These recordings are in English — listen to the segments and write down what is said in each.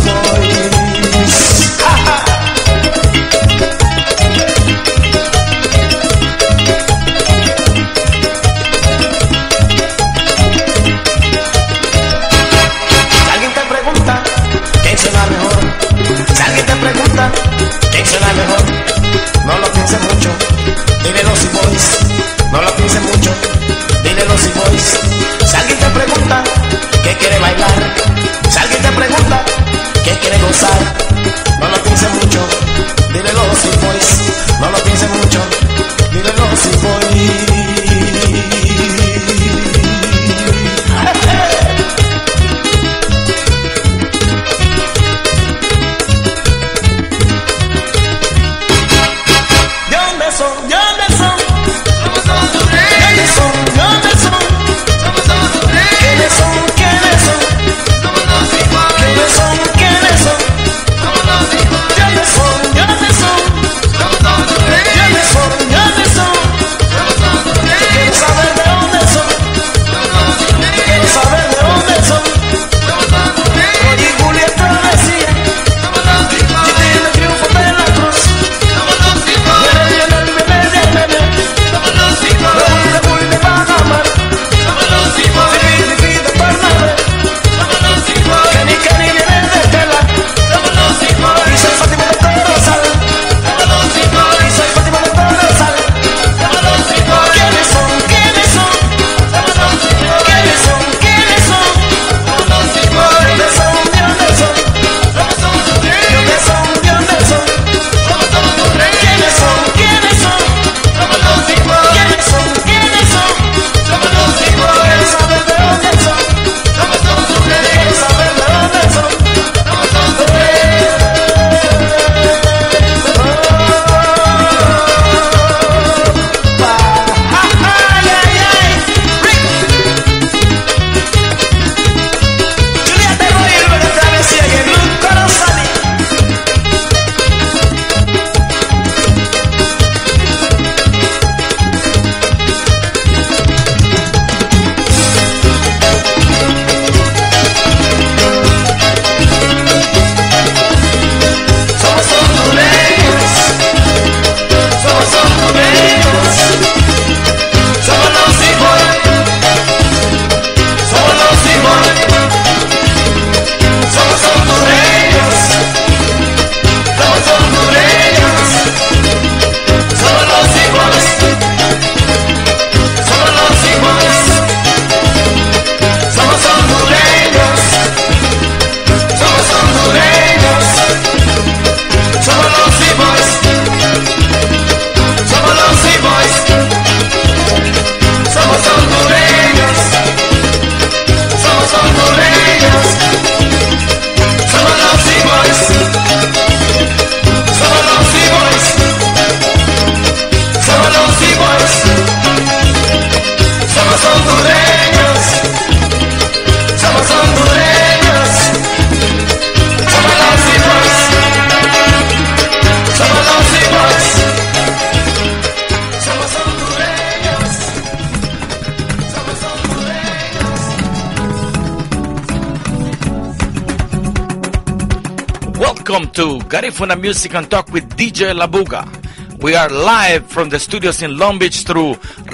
Welcome to Garifuna Music and Talk with DJ Labuga. We are live from the studios in Long Beach through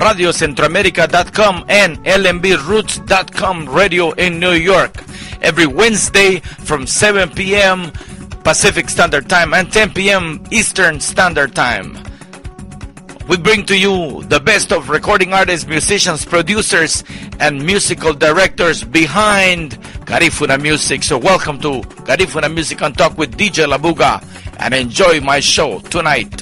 RadioCentroamerica.com and LMBRoots.com radio in New York. Every Wednesday from 7 p.m. Pacific Standard Time and 10 p.m. Eastern Standard Time. We bring to you the best of recording artists, musicians, producers, and musical directors behind Garifuna Music. So welcome to Garifuna Music and Talk with DJ Labuga and enjoy my show tonight.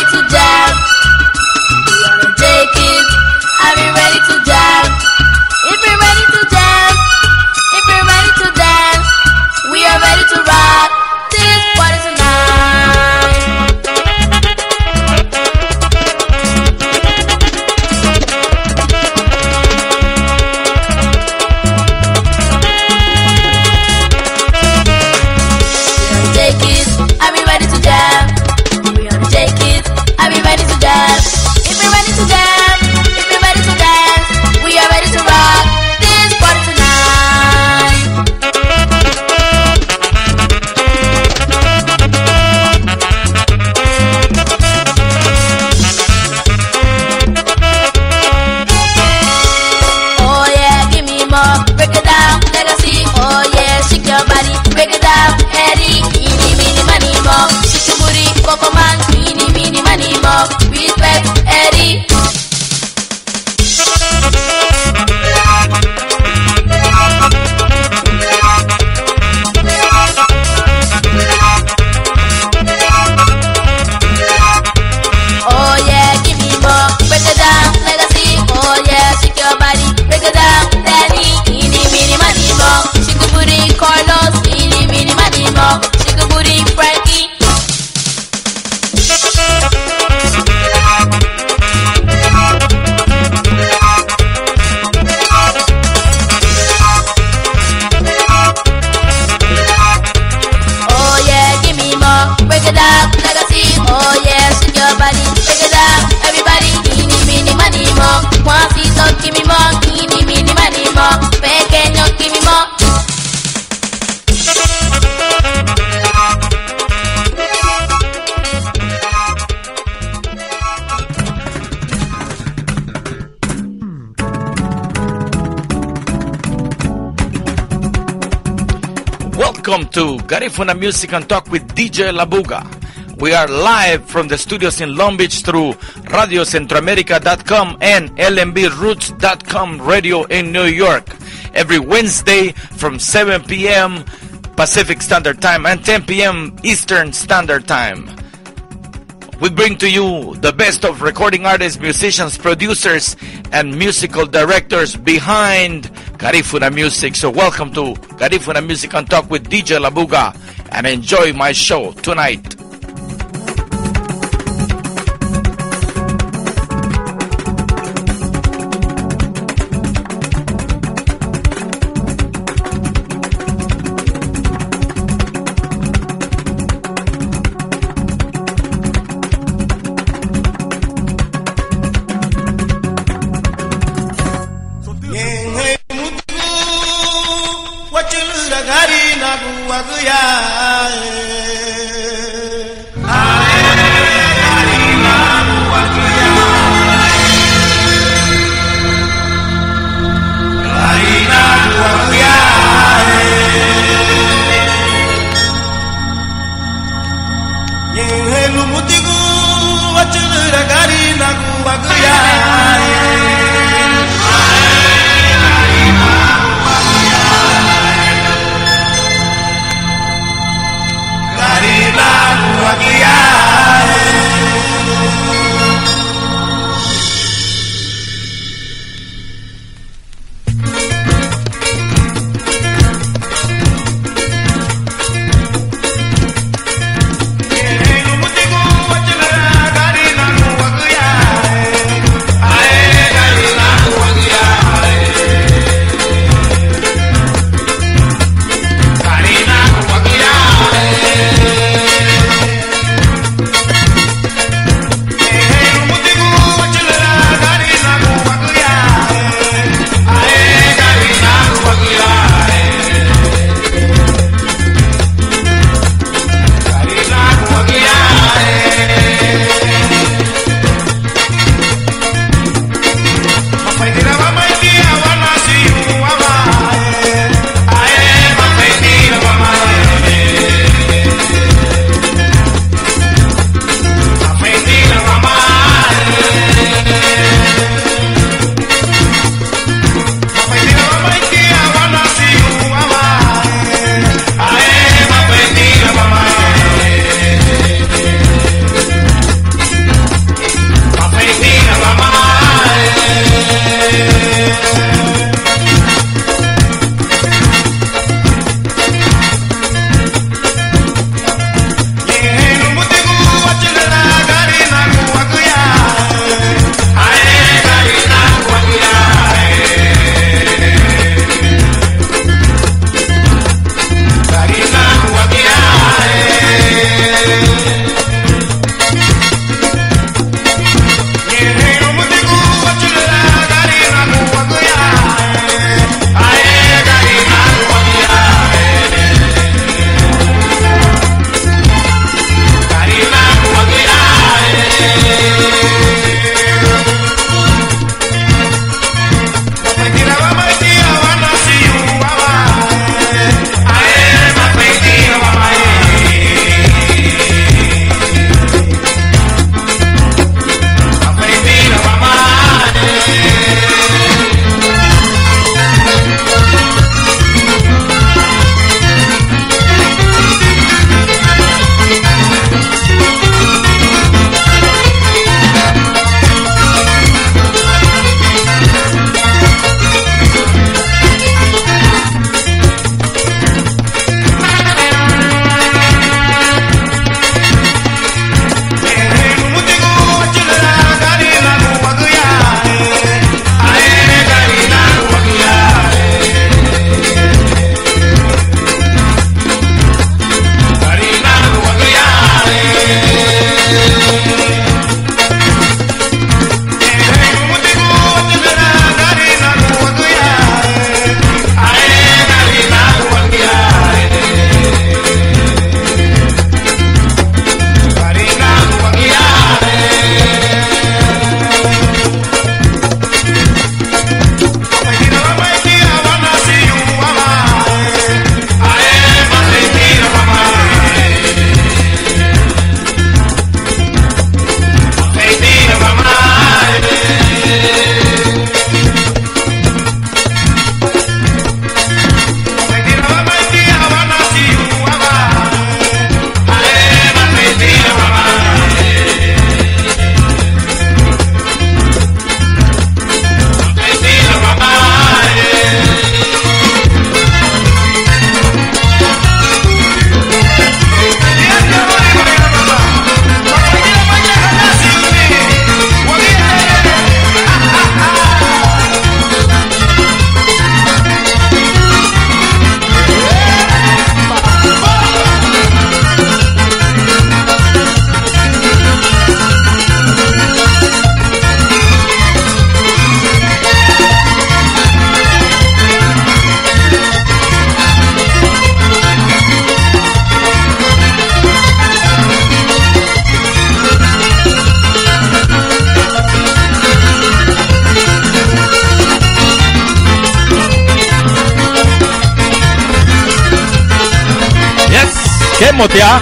to jam? We are the J-Kids. Are we ready to jam? If you're ready to jam, if you're ready to dance, we are ready to rock this party tonight. J-Kids, are we ready to jam? We are the J-Kids, are we ready to jam? If you're ready to jam, if you're ready to dance, we are ready to rock this party tonight. Oh yeah, give me more, break it down, legacy. Oh yeah, shake your body, break it down, Eddie. Eeny, meeny, money, more. Shake your booty, Coco Man. Eeny, meeny, money, more. Respect, Eddie. Oh yeah, give me more, break it down, legacy. Oh yeah, shake your body, break it down, Danny. Eeny, meeny, money, more. Shake your booty, Carlos. Eeny, meeny, money, more. Shake your booty, Frankie. Oh yeah, give me more, break it down, legacy. Oh yeah, shake your body, break it down, everybody. Eeny, meeny, money, more. Juancito, give me more. Eeny, meeny, money, more. Pequeño, give me more. Welcome to Garifuna Music and Talk with DJ Labuga. We are live from the studios in Long Beach through radiocentroamerica.com and lmbroots.com radio in New York. Every Wednesday from 7 p.m. Pacific Standard Time and 10 p.m. Eastern Standard Time. We bring to you the best of recording artists, musicians, producers, and musical directors behind Garifuna Music. So welcome to Garifuna Music and Talk with DJ Labuga and enjoy my show tonight. Garínagu Wagia. Garínagu Wagia. Garínagu Wagia. Yehelu mutigu wachulura Garínagu Wagia. Garínagu ¿Qué motea?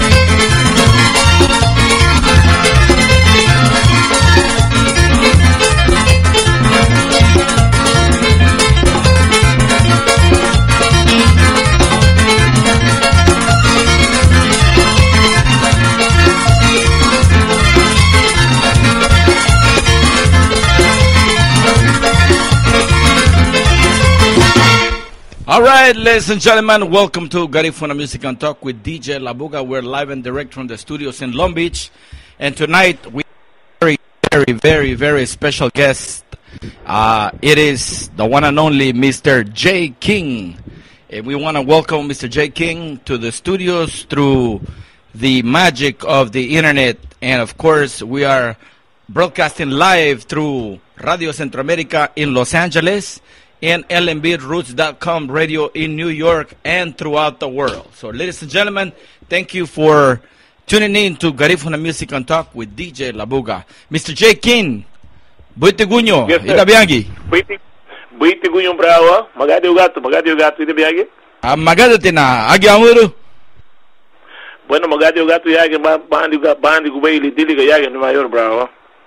All right, ladies and gentlemen, welcome to Garifuna Music and Talk with DJ Labuga. We're live and direct from the studios in Long Beach. And tonight, we have a very special guest. It is the one and only Mr. J. King. And we want to welcome Mr. J. King to the studios through the magic of the internet. And of course, we are broadcasting live through Radio Centroamérica in Los Angeles, and lmbroots.com radio in New York and throughout the world. So, ladies and gentlemen, thank you for tuning in to Garifuna Music and Talk with DJ Labuga. Mr. J. King, buiti gunyo, ita biangi. Buiti gunyo bravo, magadi ugato, ita biangi. Magadi tina, agi amuru. Bueno, magadi ugato yage, bandi kubaili, diliga yage ni mayor bravo.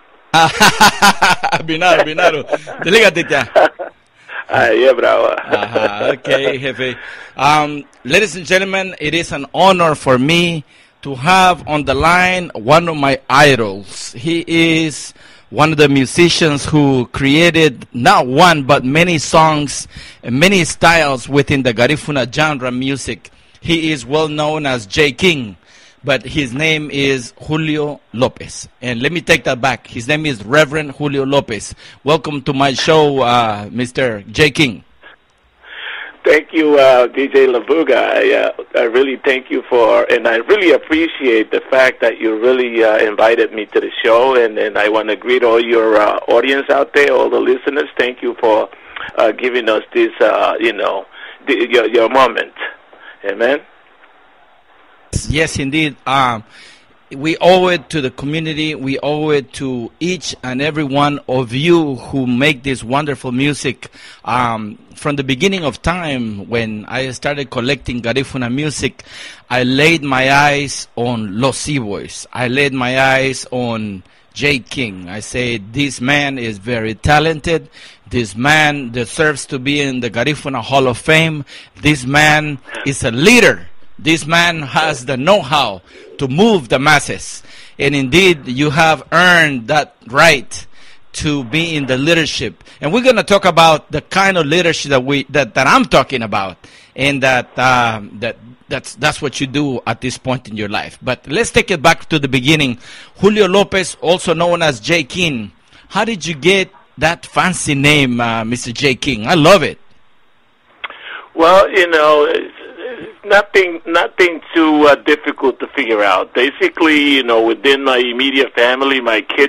Binaro, diliga tita. Yeah, bravo. Okay, Jefe. Ladies and gentlemen, it is an honor for me to have on the line one of my idols. He is one of the musicians who created not one but many songs and many styles within the Garifuna genre music. He is well known as J. King, but his name is Julio Lopez. And let me take that back. His name is Reverend Julio Lopez. Welcome to my show, Mr. J. King. Thank you, DJ Labuga. I really thank you and I really appreciate the fact that you really invited me to the show. And I want to greet all your audience out there, all the listeners. Thank you for giving us this, your moment. Amen. Yes, indeed. We owe it to the community. We owe it to each and every one of you who make this wonderful music. From the beginning of time, when I started collecting Garifuna music, I laid my eyes on Los Seaboys. I laid my eyes on J. King. I said, this man is very talented. This man deserves to be in the Garifuna Hall of Fame. This man is a leader. This man has the know-how to move the masses. And indeed, you have earned that right to be in the leadership. And we're going to talk about the kind of leadership that I'm talking about. And that's what you do at this point in your life. But let's take it back to the beginning. Julio Lopez, also known as J. King. How did you get that fancy name, Mr. J. King? I love it. Well, nothing too difficult to figure out. Basically, within my immediate family, my kids,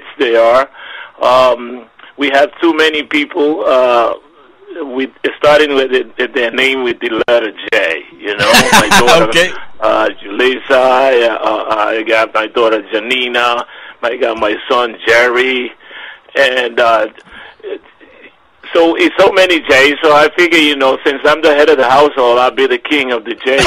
we have too many people starting with their name with the letter J. My daughter, okay. Julissa, I got my daughter Janina, I got my son Jerry, and so it's so many J's, so I figure, since I'm the head of the household, I'll be the king of the J's.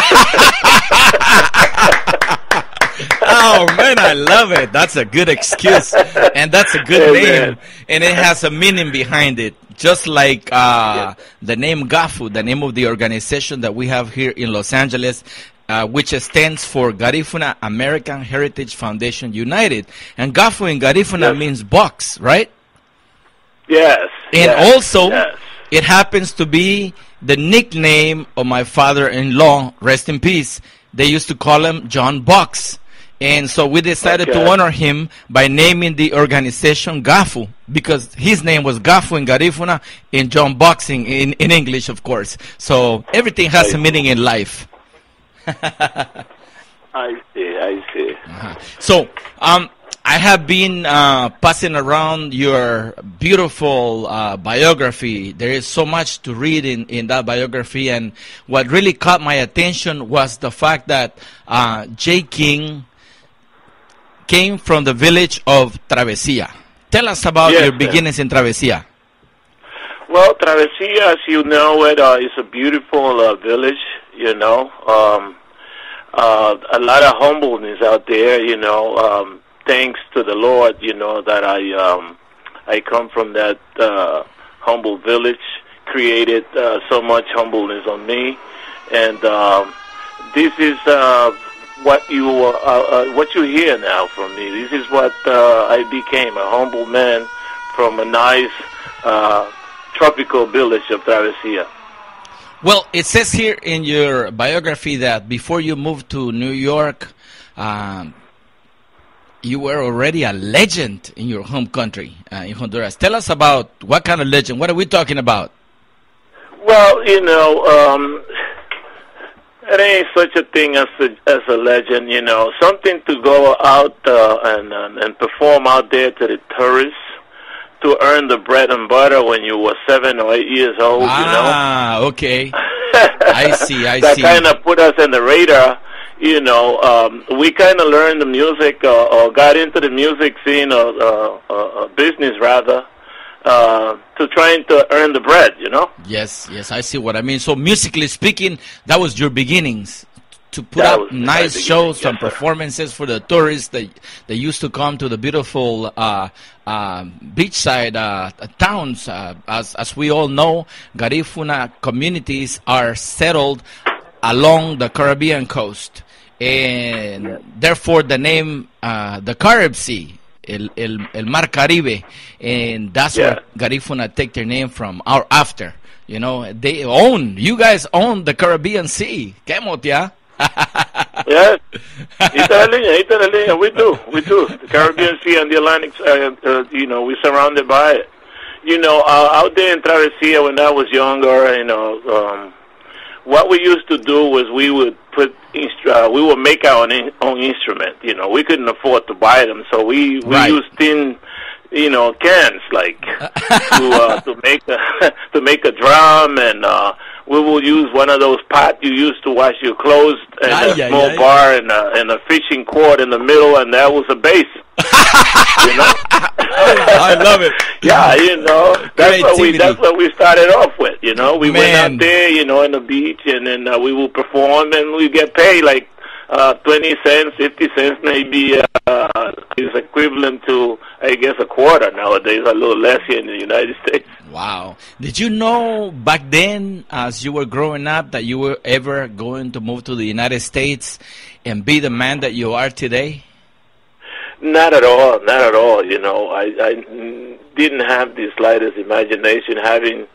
Oh, man, I love it. That's a good excuse, and that's a good name, and it has a meaning behind it. Just like the name GAHFU, the name of the organization that we have here in Los Angeles, which stands for Garifuna American Heritage Foundation United. And GAHFU in Garifuna means box, right? Yes. And also, it happens to be the nickname of my father-in-law, rest in peace. They used to call him John Box. And so we decided to honor him by naming the organization GAHFU, because his name was GAHFU in Garifuna and John Boxing in English, of course. So everything has a meaning in life. I see. So, I have been passing around your beautiful biography. There is so much to read in that biography, and what really caught my attention was the fact that J. King came from the village of Travesía. Tell us about your beginnings in Travesía. Well, Travesía, as you know, is a beautiful village, a lot of humbleness out there, thanks to the Lord, that I come from that humble village, created so much humbleness on me, and this is what you hear now from me. This is what I became, a humble man from a nice tropical village of Travesía. Well, it says here in your biography that before you moved to New York, you were already a legend in your home country, in Honduras. Tell us about what kind of legend. What are we talking about? Well, it ain't such a thing as a legend, something to go out and perform out there to the tourists, to earn the bread and butter when you were 7 or 8 years old, okay. I see. That kind of put us in the radar, we kind of learned the music or got into the music scene or business rather, to trying to earn the bread, Yes, I see what I mean. So musically speaking, that was your beginnings, to put up nice shows and performances for the tourists that used to come to the beautiful beachside towns. As we all know, Garifuna communities are settled along the Caribbean coast, and therefore the name the Carib Sea, el Mar Caribe, and that's where Garifuna take their name from. Or after, you guys own the Caribbean Sea. Kemotia. Yes, Italy, we do. The Caribbean Sea and the Atlantic, we're surrounded by it. Out there in Travesía when I was younger, what we used to do was we would make our own instrument. We couldn't afford to buy them, so we used tin, cans like to make a drum, and we will use one of those pots you used to wash your clothes, and a small bar and a fishing cord in the middle, and that was a bass. I love it. Yeah, that's what we started off with. We went out there, in the beach, and then we will perform, and we get paid like 20 cents, 50 cents, maybe is equivalent to, I guess, a quarter nowadays, a little less here in the United States. Wow. Did you know back then, as you were growing up, that you were ever going to move to the United States and be the man that you are today? Not at all. I didn't have the slightest imagination having...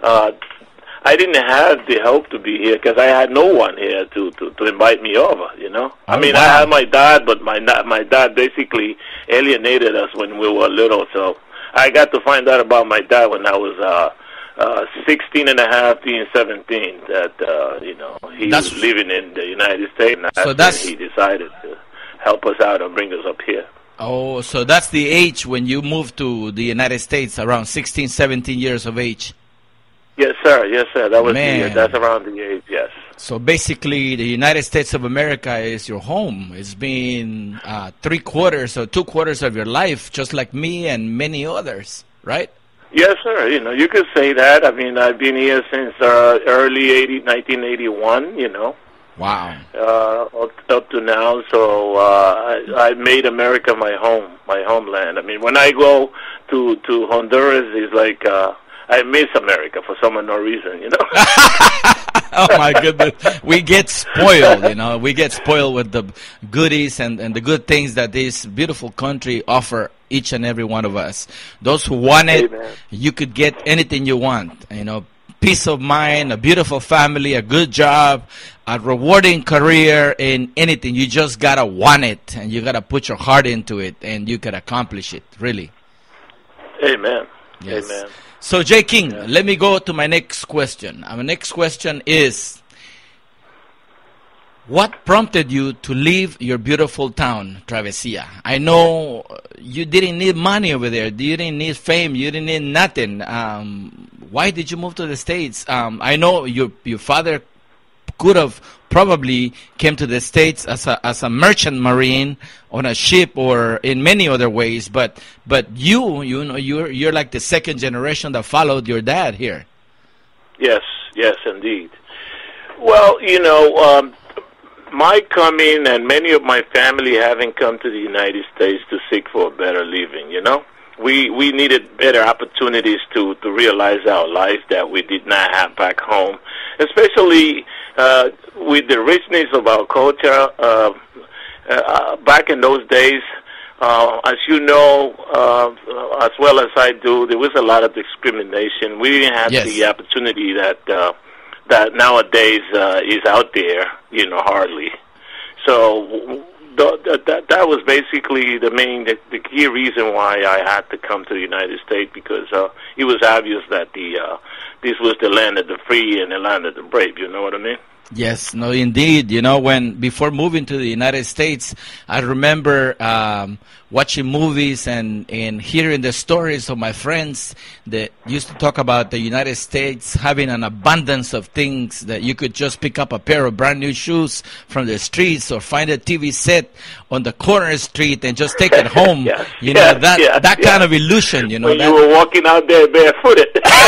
I didn't have the hope to be here because I had no one here to invite me over, I had my dad, but my dad basically alienated us when we were little, so I got to find out about my dad when I was 16 and a half, being 17, that, he was living in the United States, and that's when he decided to help us out and bring us up here. Oh, so that's the age when you moved to the United States, around 16, 17 years of age. Yes, sir. That was that's around the age, yes. So basically, the United States of America is your home. It's been 3/4 or 2/4 of your life, just like me and many others, right? Yes, sir. You could say that. I've been here since early 1981. Wow. Up to now, so I made America my homeland. When I go to Honduras, it's like I miss America for some unknown reason, Oh my goodness, we get spoiled, We get spoiled with the goodies and the good things that this beautiful country offer each and every one of us. Those who want it, you could get anything you want, peace of mind, a beautiful family, a good job, a rewarding career, in anything. You just gotta want it, and you gotta put your heart into it, and you can accomplish it, really. Amen. Yes. Amen. So, J. King, let me go to my next question. My next question is, what prompted you to leave your beautiful town, Travesía? I know you didn't need money over there. You didn't need fame. You didn't need nothing. Why did you move to the States? I know your father could have probably came to the States as a merchant marine on a ship or in many other ways, but you're like the second generation that followed your dad here. Yes, indeed. Well, my coming and many of my family having come to the United States to seek for a better living, you know. We needed better opportunities to realize our life that we did not have back home, especially with the richness of our culture. Back in those days, as you know, as well as I do, there was a lot of discrimination. We didn't have the opportunity that nowadays is out there, you know, hardly. So that was basically the key reason why I had to come to the United States, because it was obvious that this was the land of the free and the land of the brave. You know what I mean? Yes, no, indeed. You know, before moving to the United States, I remember watching movies and hearing the stories of my friends that used to talk about the United States having an abundance of things, that you could just pick up a pair of brand new shoes from the streets or find a TV set on the corner street and just take it home. That kind of illusion, you know. When you were walking out there barefooted.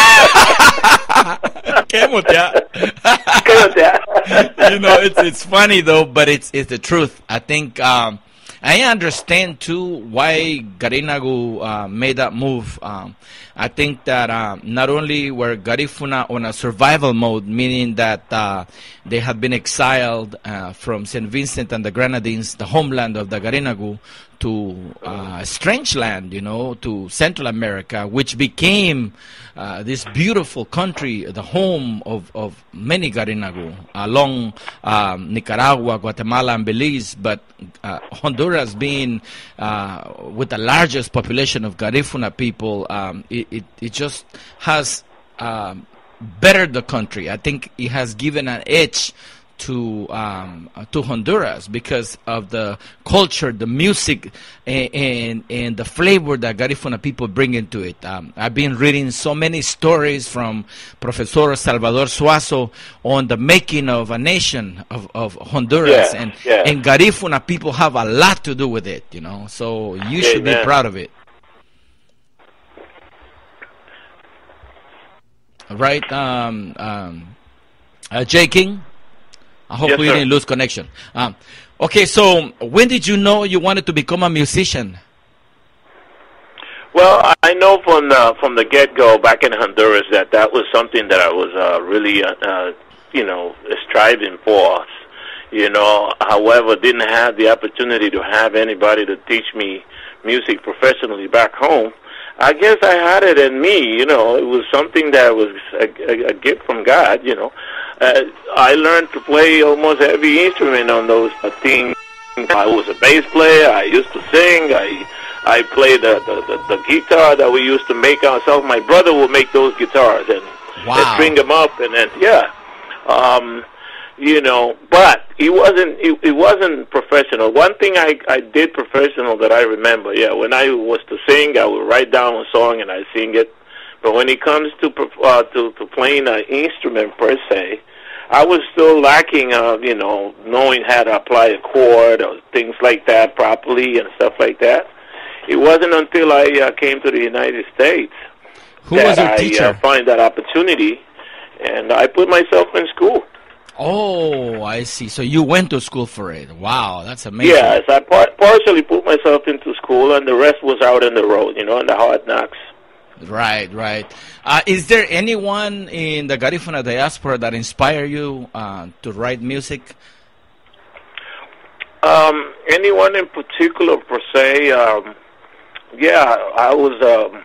You know, it's funny though, but it's the truth. I think I understand too why Garínagu made that move. I think that not only were Garifuna on a survival mode, meaning that they had been exiled from St. Vincent and the Grenadines, the homeland of the Garínagu, to a strange land, you know, to Central America, which became this beautiful country, the home of many Garínagu, along Nicaragua, Guatemala, and Belize, but Honduras being with the largest population of Garifuna people, it just has bettered the country. I think it has given an edge to Honduras because of the culture, the music, and the flavor that Garifuna people bring into it. I've been reading so many stories from Professor Salvador Suazo on the making of a nation of Honduras, and Garifuna people have a lot to do with it, you know. So you should be proud of it. Right, J. King? I hope we didn't lose connection. Okay, so when did you know you wanted to become a musician? Well, I know from the get-go back in Honduras that was something that I was really, you know, striving for. You know, however, didn't have the opportunity to have anybody to teach me music professionally back home. I guess I had it in me, you know. It was something that was a gift from God, you know. I learned to play almost every instrument on those things. I was a bass player. I used to sing. I played the guitar that we used to make ourselves. My brother would make those guitars and string them up, and then you know. But it wasn't professional. One thing I did professional that I remember, when I was to sing, I would write down a song and I sing it. But when it comes to playing an instrument per se, I was still lacking, you know, knowing how to apply a chord or things like that properly and stuff like that. It wasn't until I came to the United States that I find that opportunity, and I put myself in school. Oh, I see. So you went to school for it. Wow, that's amazing. Yes, I partially put myself into school, and the rest was out on the road, you know, in the hard knocks. Right. Is there anyone in the Garifuna diaspora that inspired you to write music? Anyone in particular, per se? I was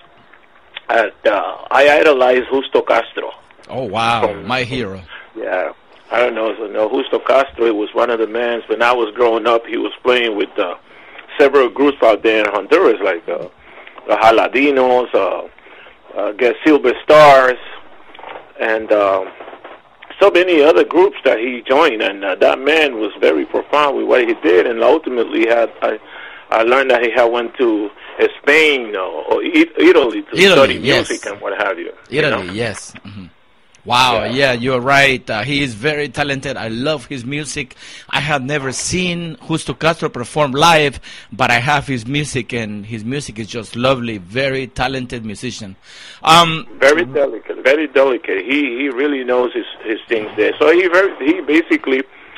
I idolized Justo Castro. Oh, wow, my hero. Yeah, I don't know if you know Justo Castro. It was one of the men when I was growing up. He was playing with several groups out there in Honduras, like the Jaladinos, Silver Stars, and so many other groups that he joined. And that man was very profound with what he did. And ultimately, I learned that he had went to Spain or Italy to study music and what have you. Italy, yes. Mm-hmm. Wow, yeah, you're right. He is very talented. I love his music. I have never seen Justo Castro perform live, but I have his music, and his music is just lovely. Very talented musician. Very delicate, very delicate. He really knows his things there. So he basically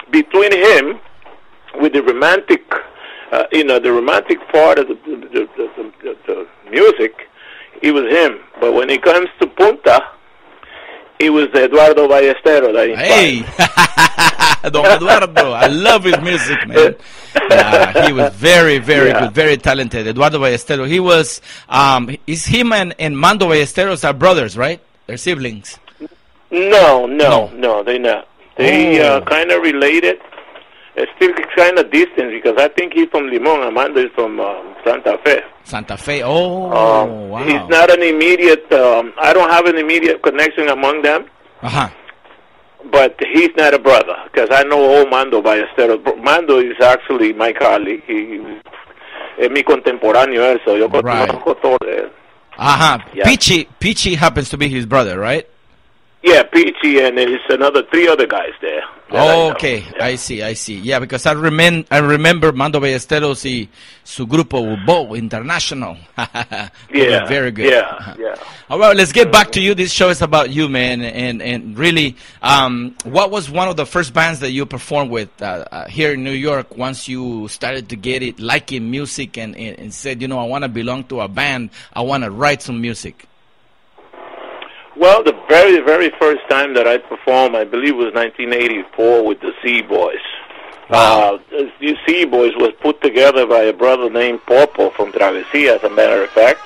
between him with the romantic, the romantic part of the music, it was him. But when it comes to Punta, it was Eduardo Ballesteros that inspired. Hey, Don Eduardo, I love his music, man. He was very, very good, very talented. Eduardo Ballesteros. He was, is him and Mando Ballesteros are brothers, right? They're siblings. No, they're not. They kind of related. It's still kind of distant because I think he's from Limon. Amanda is from Santa Fe. Santa Fe. Wow. He's not an immediate. I don't have an immediate connection among them. But he's not a brother because I know old Mando Ballesteros. Mando is actually my colleague. He es mi contemporáneo. Eso yo conozco todo de él. Peachy happens to be his brother, right? Yeah, Peachy, and there's three other guys there. Okay, I see. Yeah, because I remember Mando Ballesteros y su grupo Bo International. Very good. Yeah. All right, let's get back to you. This show is about you, man, and really, what was one of the first bands that you performed with here in New York once you started to get it, liking music, and said, I want to belong to a band, I want to write some music? Well, the very, very first time that I performed, I believe it was 1984 with the Seaboys. Wow. The Seaboys was put together by a brother named Popo from Travesía, as a matter of fact.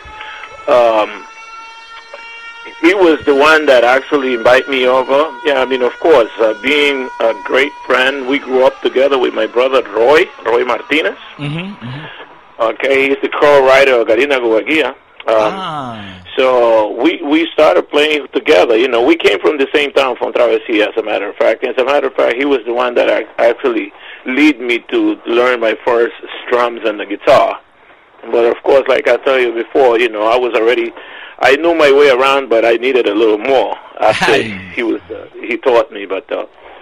He was the one that actually invited me over. Yeah, I mean, of course, being a great friend, we grew up together with my brother Roy Martinez. Okay, he's the co-writer of Garínagu Wagia. So we started playing together. We came from the same town, from Travesía, as a matter of fact. As a matter of fact, he was the one that actually led me to learn my first strums and the guitar. But of course, like I told you before, I knew my way around, but I needed a little more after he taught me. But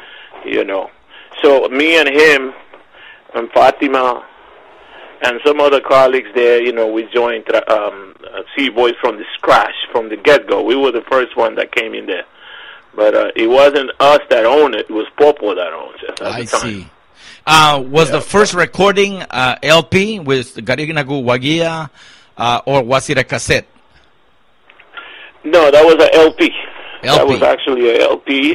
so me and him and Fatima and some other colleagues there, we joined Seaboys from the scratch, from the get-go. We were the first one that came in there. But it wasn't us that owned it. It was Popo that owns it. I see. Was the first recording LP with Garínagu Wagia, or was it a cassette? No, that was an LP. That was actually a LP.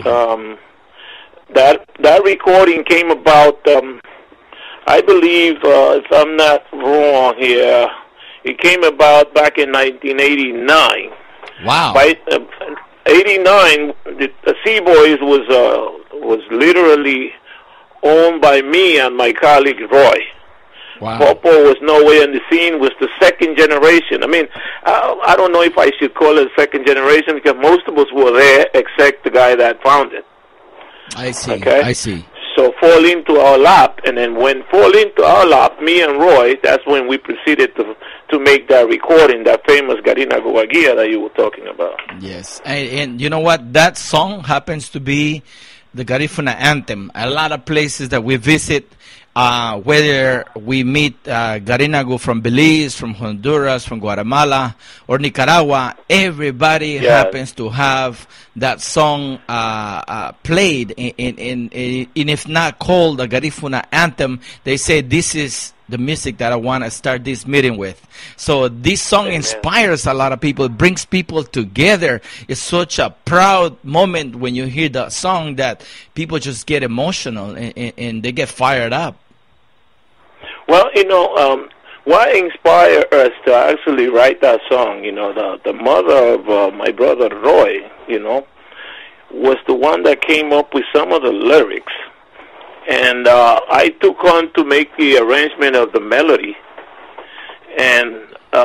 That recording came about... I believe, if I'm not wrong here, it came about back in 1989. Wow. By 89, the Seaboys was literally owned by me and my colleague Roy. Wow. Popo was nowhere in the scene, was the second generation. I mean, I don't know if I should call it second generation because most of us were there except the guy that found it. I see. Okay? I see. So fall into our lap, and then when fall into our lap, me and Roy, that's when we proceeded to make that recording, that famous Garínagu Wagia that you were talking about. Yes, and you know what? That song happens to be the Garifuna anthem. A lot of places that we visit, whether we meet Garínagu from Belize, from Honduras, from Guatemala, or Nicaragua, everybody happens to have that song played, in if not called the Garifuna anthem. They say this is the music that I want to start this meeting with. So this song inspires a lot of people. It brings people together. It's such a proud moment when you hear that song that people just get emotional and they get fired up. Well, what inspired us to actually write that song, the mother of my brother Roy, was the one that came up with some of the lyrics. And I took on to make the arrangement of the melody and,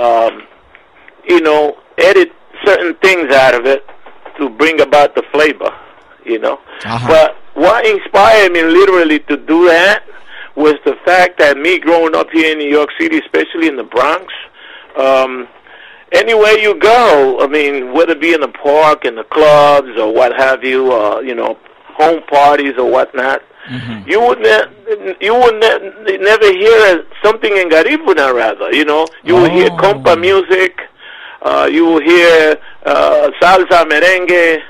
edit certain things out of it to bring about the flavor, But what inspired me literally to do that was the fact that me growing up here in New York City, especially in the Bronx, anywhere you go, I mean, whether it be in the park, in the clubs, or what have you, home parties or whatnot, you would never hear something in Garifuna, rather. You would hear compa music, you would hear salsa, merengue,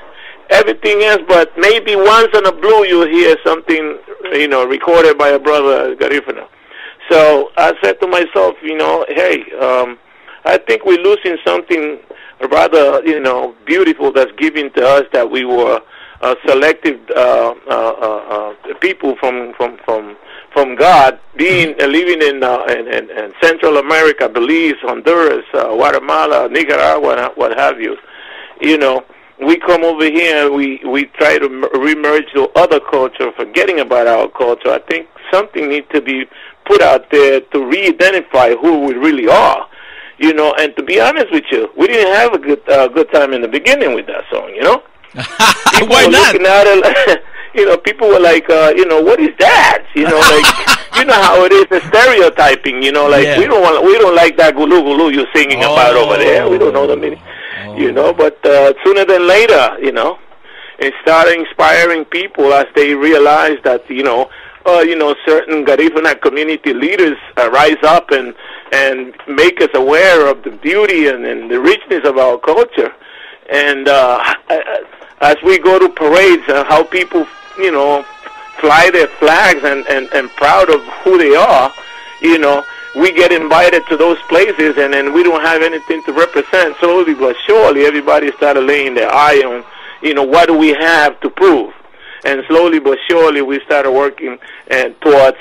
everything else, but maybe once in a blue you'll hear something, recorded by a brother, Garifuna. So I said to myself, hey, I think we're losing something rather, beautiful that's given to us, that we were selective people from God, living in Central America, Belize, Honduras, Guatemala, Nicaragua, what have you. We come over here and we try to remerge to other culture, forgetting about our culture. I think something needs to be put out there to re-identify who we really are. And to be honest with you, we didn't have a good time in the beginning with that song, Why not? People were like, what is that? How it is, the stereotyping, we don't like that gulu gulu you're singing about over there. We don't know the meaning, but sooner than later, it started inspiring people as they realized that, certain Garifuna community leaders rise up and make us aware of the beauty and the richness of our culture. And as we go to parades, how people, fly their flags and proud of who they are, we get invited to those places, and then we don't have anything to represent. Slowly but surely, everybody started laying their eye on, what do we have to prove? And slowly but surely, we started working towards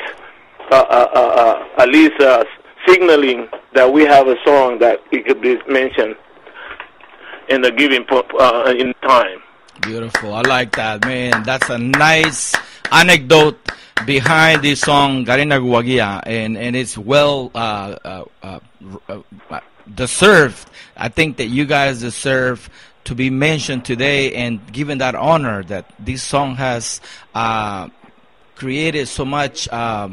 at least signaling that we have a song that it could be mentioned in the given in time. Beautiful. I like that, man. That's a nice anecdote behind this song, Garínagu Wagia, and it's well deserved. I think that you guys deserve to be mentioned today and given that honor that this song has created so much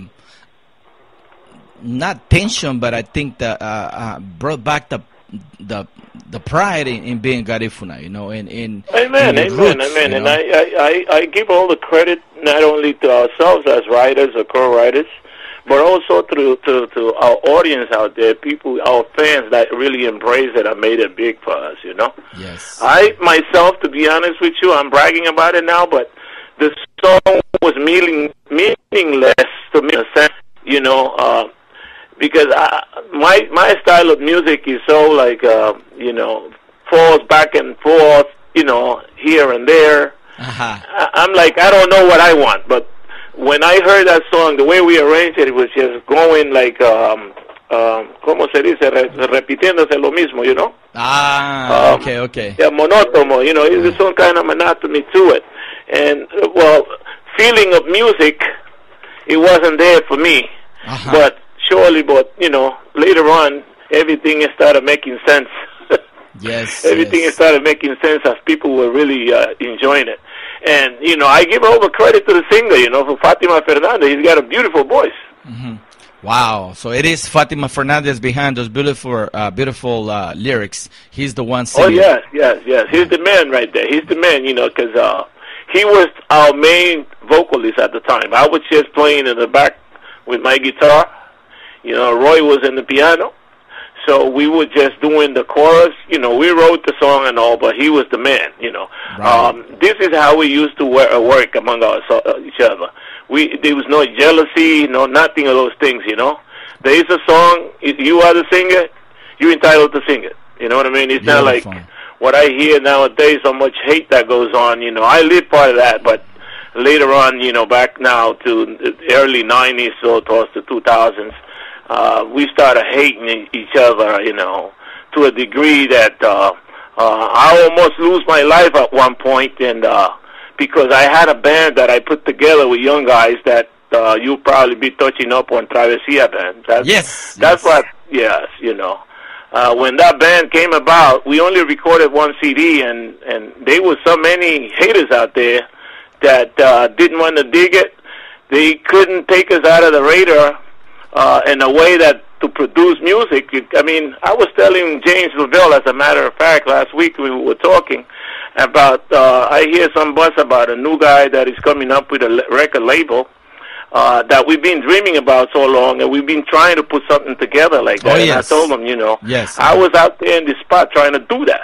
not tension, but I think that brought back the pride in being Garifuna, in Amen. roots, And I give all the credit not only to ourselves as writers or co-writers, but also to our audience out there, people, our fans that really embrace it and made it big for us, Yes. I myself, to be honest with you, I'm bragging about it now, but the song was meaningless to me in a sense, because my style of music is so like, falls back and forth, here and there. I'm like, I don't know what I want, but when I heard that song, the way we arranged it, it was just going like, ¿cómo se dice? Repitiéndose lo mismo, Okay. Yeah, monótono, there's some kind of monotony to it. And, feeling of music, it wasn't there for me. But later on, everything started making sense. Yes. Everything started making sense as people were really enjoying it. And, I give all the credit to the singer, for Fatima Fernandez. He's got a beautiful voice. Wow. So it is Fatima Fernandez behind those beautiful lyrics. He's the one singing. Oh, yes. He's the man right there. He's the man, because he was our main vocalist at the time. I was just playing in the back with my guitar. Roy was in the piano. So we were just doing the chorus. We wrote the song and all, but he was the man, Right. This is how we used to work among each other. There was no jealousy, nothing of those things, There is a song, if you are the singer, you're entitled to sing it. You know what I mean? It's not like what I hear nowadays, so much hate that goes on, I lived part of that, but later on, back now to the early 90s, so towards the 2000s, we started hating each other, to a degree that I almost lose my life at one point, and because I had a band that I put together with young guys that you'll probably be touching up on, Travesía Band. That's what, when that band came about, we only recorded one CD, and there were so many haters out there that didn't want to dig it. They couldn't take us out of the radar in a way that to produce music. I was telling James Lavelle, as a matter of fact, last week we were talking about, I hear some buzz about a new guy that is coming up with a record label that we've been dreaming about so long, and we've been trying to put something together like that. Yes. And I told him, Yes. I was out there in the spot trying to do that.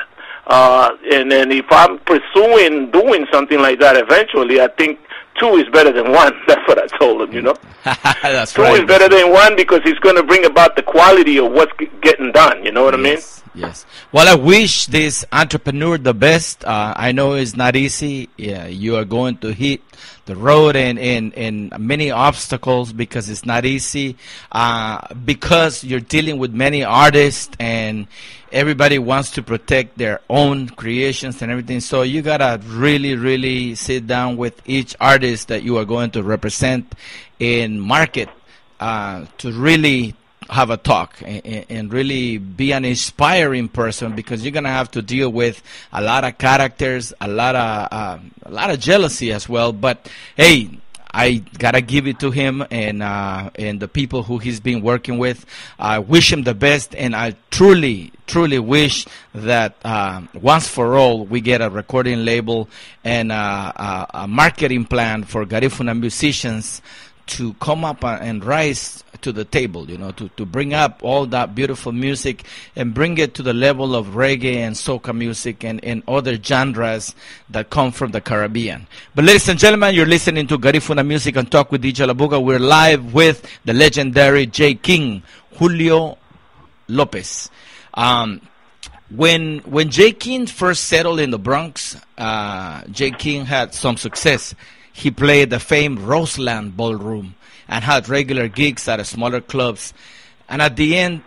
And then if I'm pursuing doing something like that eventually, I think 2 is better than 1. That's what I told him, you know. That's 2 right. is better than 1 because it's going to bring about the quality of what's getting done. You know what I mean? Yes. Well, I wish this entrepreneur the best. I know it's not easy. Yeah, you are going to hit the road and many obstacles because it's not easy. Because you're dealing with many artists and everybody wants to protect their own creations and everything. So you gotta really, really sit down with each artist that you are going to represent in market to really have a talk and really be an inspiring person, because you're gonna have to deal with a lot of characters, a lot of jealousy as well. But hey, I gotta give it to him and the people who he's been working with. I wish him the best, and I truly wish that once for all we get a recording label and a marketing plan for Garifuna musicians to come up and rise to the table, you know, to bring up all that beautiful music and bring it to the level of reggae and soca music and other genres that come from the Caribbean. But ladies and gentlemen, you're listening to Garifuna Music and Talk with DJ Labuga. We're live with the legendary J. King, Julio Lopez. When J. King first settled in the Bronx, J. King had some success. He played the famed Roseland Ballroom and had regular gigs at smaller clubs. And at the end,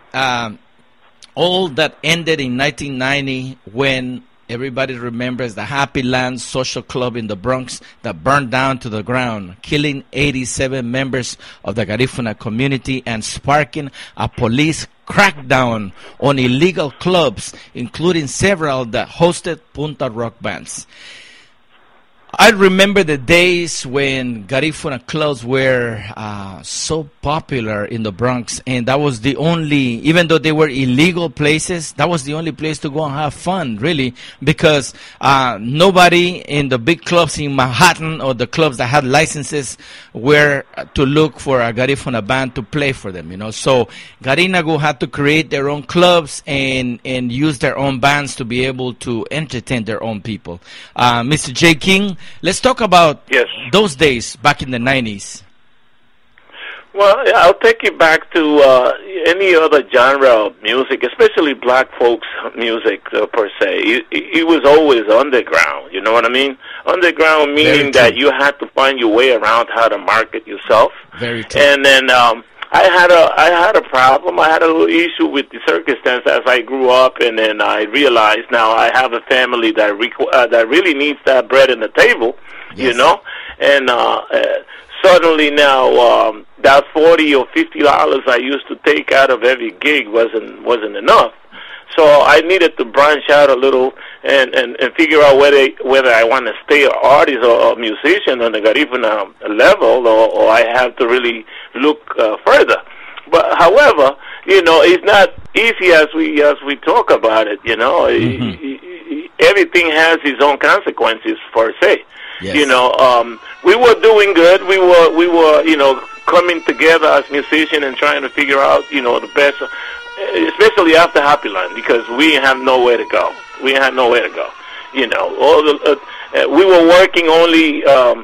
all that ended in 1990 when everybody remembers the Happy Land Social Club in the Bronx that burned down to the ground, killing 87 members of the Garifuna community and sparking a police crackdown on illegal clubs, including several that hosted Punta rock bands. I remember the days when Garifuna clubs were so popular in the Bronx, and that was the only, even though they were illegal places, that was the only place to go and have fun, really, because nobody in the big clubs in Manhattan or the clubs that had licenses were to look for a Garifuna band to play for them, you know. So Garínagu had to create their own clubs and use their own bands to be able to entertain their own people. Mr. J. King, let's talk about those days back in the 90s. Well, I'll take you back to any other genre of music, especially black folks music per se. It was always underground, you know what I mean? Underground meaning that you had to find your way around how to market yourself. Very true. And then I had a problem. I had a little issue with the circumstance as I grew up, and then I realized now I have a family that that really needs that bread on the table, you know. And suddenly now that $40 or $50 I used to take out of every gig wasn't enough. So I needed to branch out a little and figure out whether I want to stay an artist or a musician on the Garifuna level, or I have to really look further. But however, you know, it's not easy as we talk about it. You know, everything has its own consequences per se. Yes. You know, we were doing good. We were you know, coming together as musicians and trying to figure out, you know, the best. Especially after Happy Land, because we have nowhere to go. We had nowhere to go. You know, all the we were working only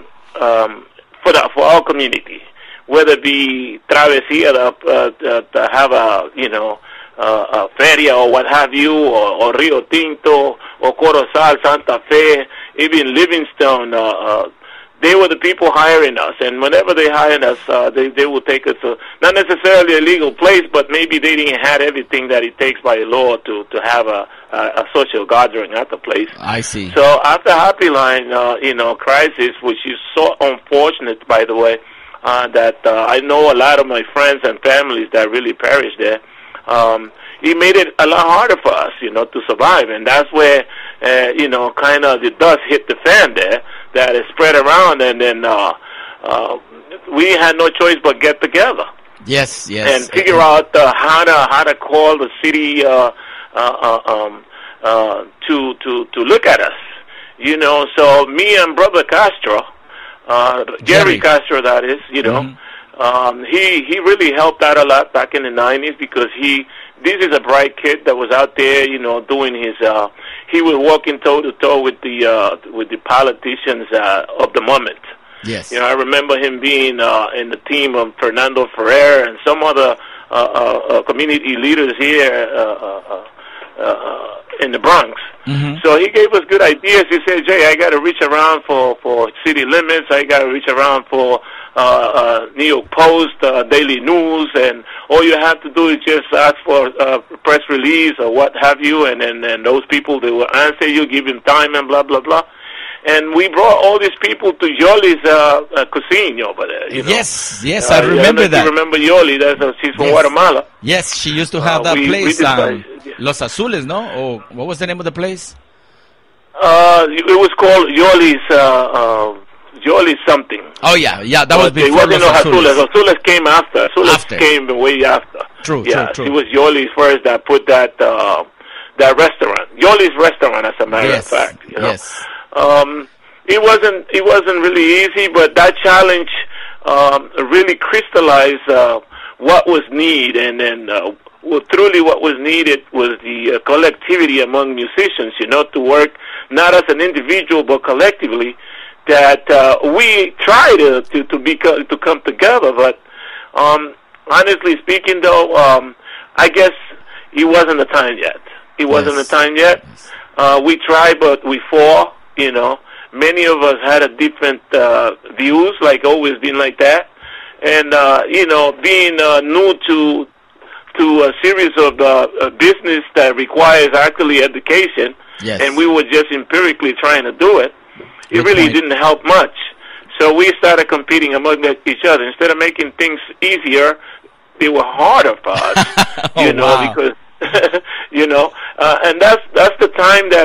for our community, whether it be Travesía to have a, you know, a feria or what have you, or Rio Tinto or Corozal, Santa Fe, even Livingstone. They were the people hiring us, and whenever they hired us, they would take us to not necessarily a legal place, but maybe they didn't have everything that it takes by law to have a social gathering at the place. I see. So after Happy Line, you know, crisis, which is so unfortunate, by the way, that I know a lot of my friends and families that really perished there. It made it a lot harder for us, you know, to survive, and that's where, you know, kind of the dust hit the fan there. That is spread around, and then we had no choice but get together. Yes, and figure out how to call the city to look at us. You know, so me and Brother Castro, Jerry Castro, that is, you know, he really helped out a lot back in the 90s, because this is a bright kid that was out there, you know, doing he was walking toe to toe with the politicians of the moment. Yes. You know, I remember him being in the team of Fernando Ferrer and some other community leaders here in the Bronx. Mm-hmm. So he gave us good ideas. He said, Jay, I got to reach around for city limits. I got to reach around for New York Post, Daily News, and all you have to do is just ask for a press release or what have you, and those people, they will answer you, give him time, and blah, blah, blah. And we brought all these people to Yoli's cuisine over there. You know? Yes, I remember that. You remember Yoli? She's from Guatemala. Yes, she used to have that place, Los Azules, no? Or what was the name of the place? It was called Yoli's something. Oh, yeah, that was before Los Azules. Azules came after. Azules came way after. True. It was Yoli's first that put that restaurant. Yoli's restaurant, as a matter of fact. You know? Yes. It wasn't really easy, but that challenge really crystallized what was needed, and truly what was needed was the collectivity among musicians, you know, to work not as an individual but collectively. That we try to come together, but honestly speaking, though, I guess it wasn't the time yet. It wasn't the time yet. We tried, but we fall. You know, many of us had a different views, like always been like that, and you know, being new to a series of business that requires actually education, and we were just empirically trying to do it. It really didn't help much. So we started competing among each other. Instead of making things easier, they were harder for us. You know, because you know, and that's the time that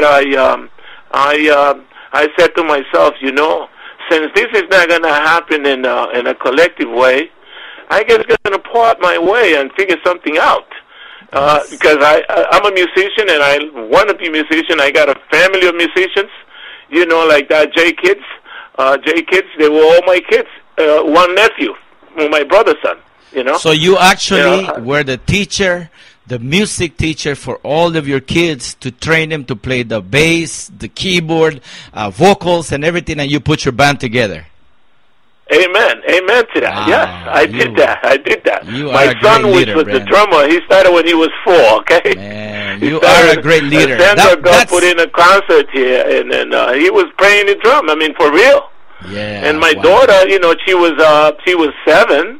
I said to myself, you know, since this is not going to happen in a collective way, I guess I'm going to part my way and figure something out. Because I'm a musician, and I want to be a musician. I got a family of musicians, you know, like that. J Kids, they were all my kids. One nephew, my brother's son, you know. So you actually were the teacher, the music teacher for all of your kids, to train them to play the bass, the keyboard, vocals, and everything, and you put your band together. Amen to that. Wow, yes, I did that. My son, which was the drummer, he started when he was 4. Okay, man, you are a great leader. God put in a concert here, and then he was playing the drum. I mean, for real. Yeah. And my daughter, you know, she was 7,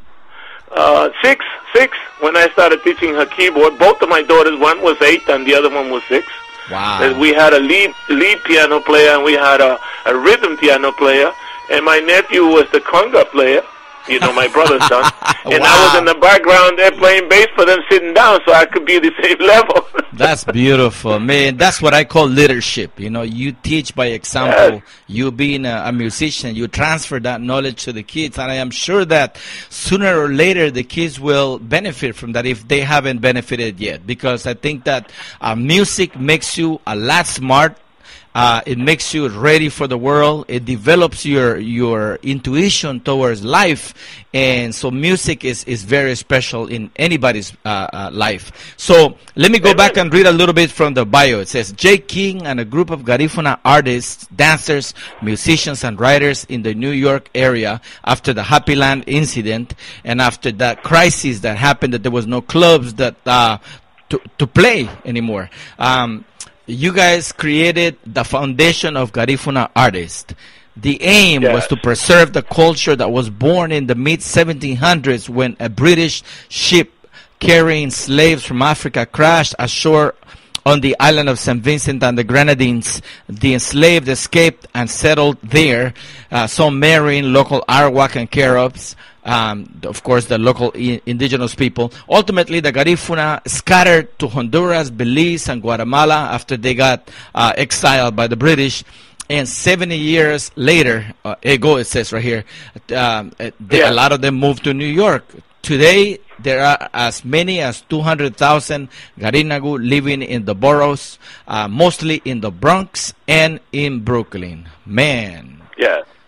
6 when I started teaching her keyboard. Both of my daughters, one was 8 and the other one was 6. Wow. And we had a lead piano player, and we had a rhythm piano player. And my nephew was the conga player, you know, my brother's son. And I was in the background there playing bass for them, sitting down, so I could be the same level. That's beautiful, man. That's what I call leadership. You know, you teach by example. You being a musician, you transfer that knowledge to the kids. And I am sure that sooner or later the kids will benefit from that if they haven't benefited yet. Because I think that music makes you a lot smart. It makes you ready for the world. It develops your intuition towards life. And so music is very special in anybody's life. So let me go back and read a little bit from the bio. It says, Jay King and a group of Garifuna artists, dancers, musicians, and writers in the New York area after the Happy Land incident and after that crisis that happened, that there was no clubs that to play anymore. You guys created the foundation of Garifuna Artists. The aim was to preserve the culture that was born in the mid-1700s when a British ship carrying slaves from Africa crashed ashore on the island of St. Vincent and the Grenadines. The enslaved escaped and settled there, some marrying local Arawak and Caribs. Of course, the local indigenous people. Ultimately, the Garifuna scattered to Honduras, Belize, and Guatemala after they got exiled by the British. And 70 years later, it says right here, a lot of them moved to New York. Today, there are as many as 200,000 Garínagu living in the boroughs, mostly in the Bronx and in Brooklyn. Man. Yeah.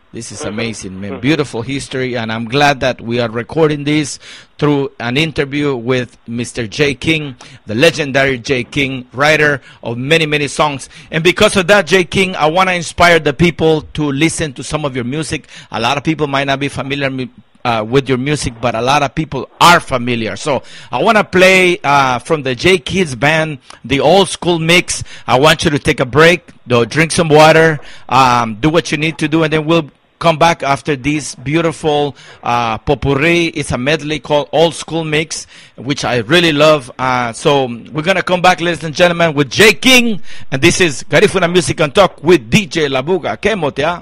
This is amazing, man. Beautiful history, and I'm glad that we are recording this through an interview with Mr. J. King, the legendary J. King, writer of many, many songs. And because of that, J. King, I want to inspire the people to listen to some of your music. A lot of people might not be familiar with your music, but a lot of people are familiar. So I want to play from the J. Kids band, the old school mix. I want you to take a break, drink some water, do what you need to do, and then we'll come back after this beautiful potpourri. It's a medley called Old School Mix, which I really love. So we're going to come back, ladies and gentlemen, with J. King. And this is Garifuna Music and Talk with DJ Labuga. Quémote, ¿ah?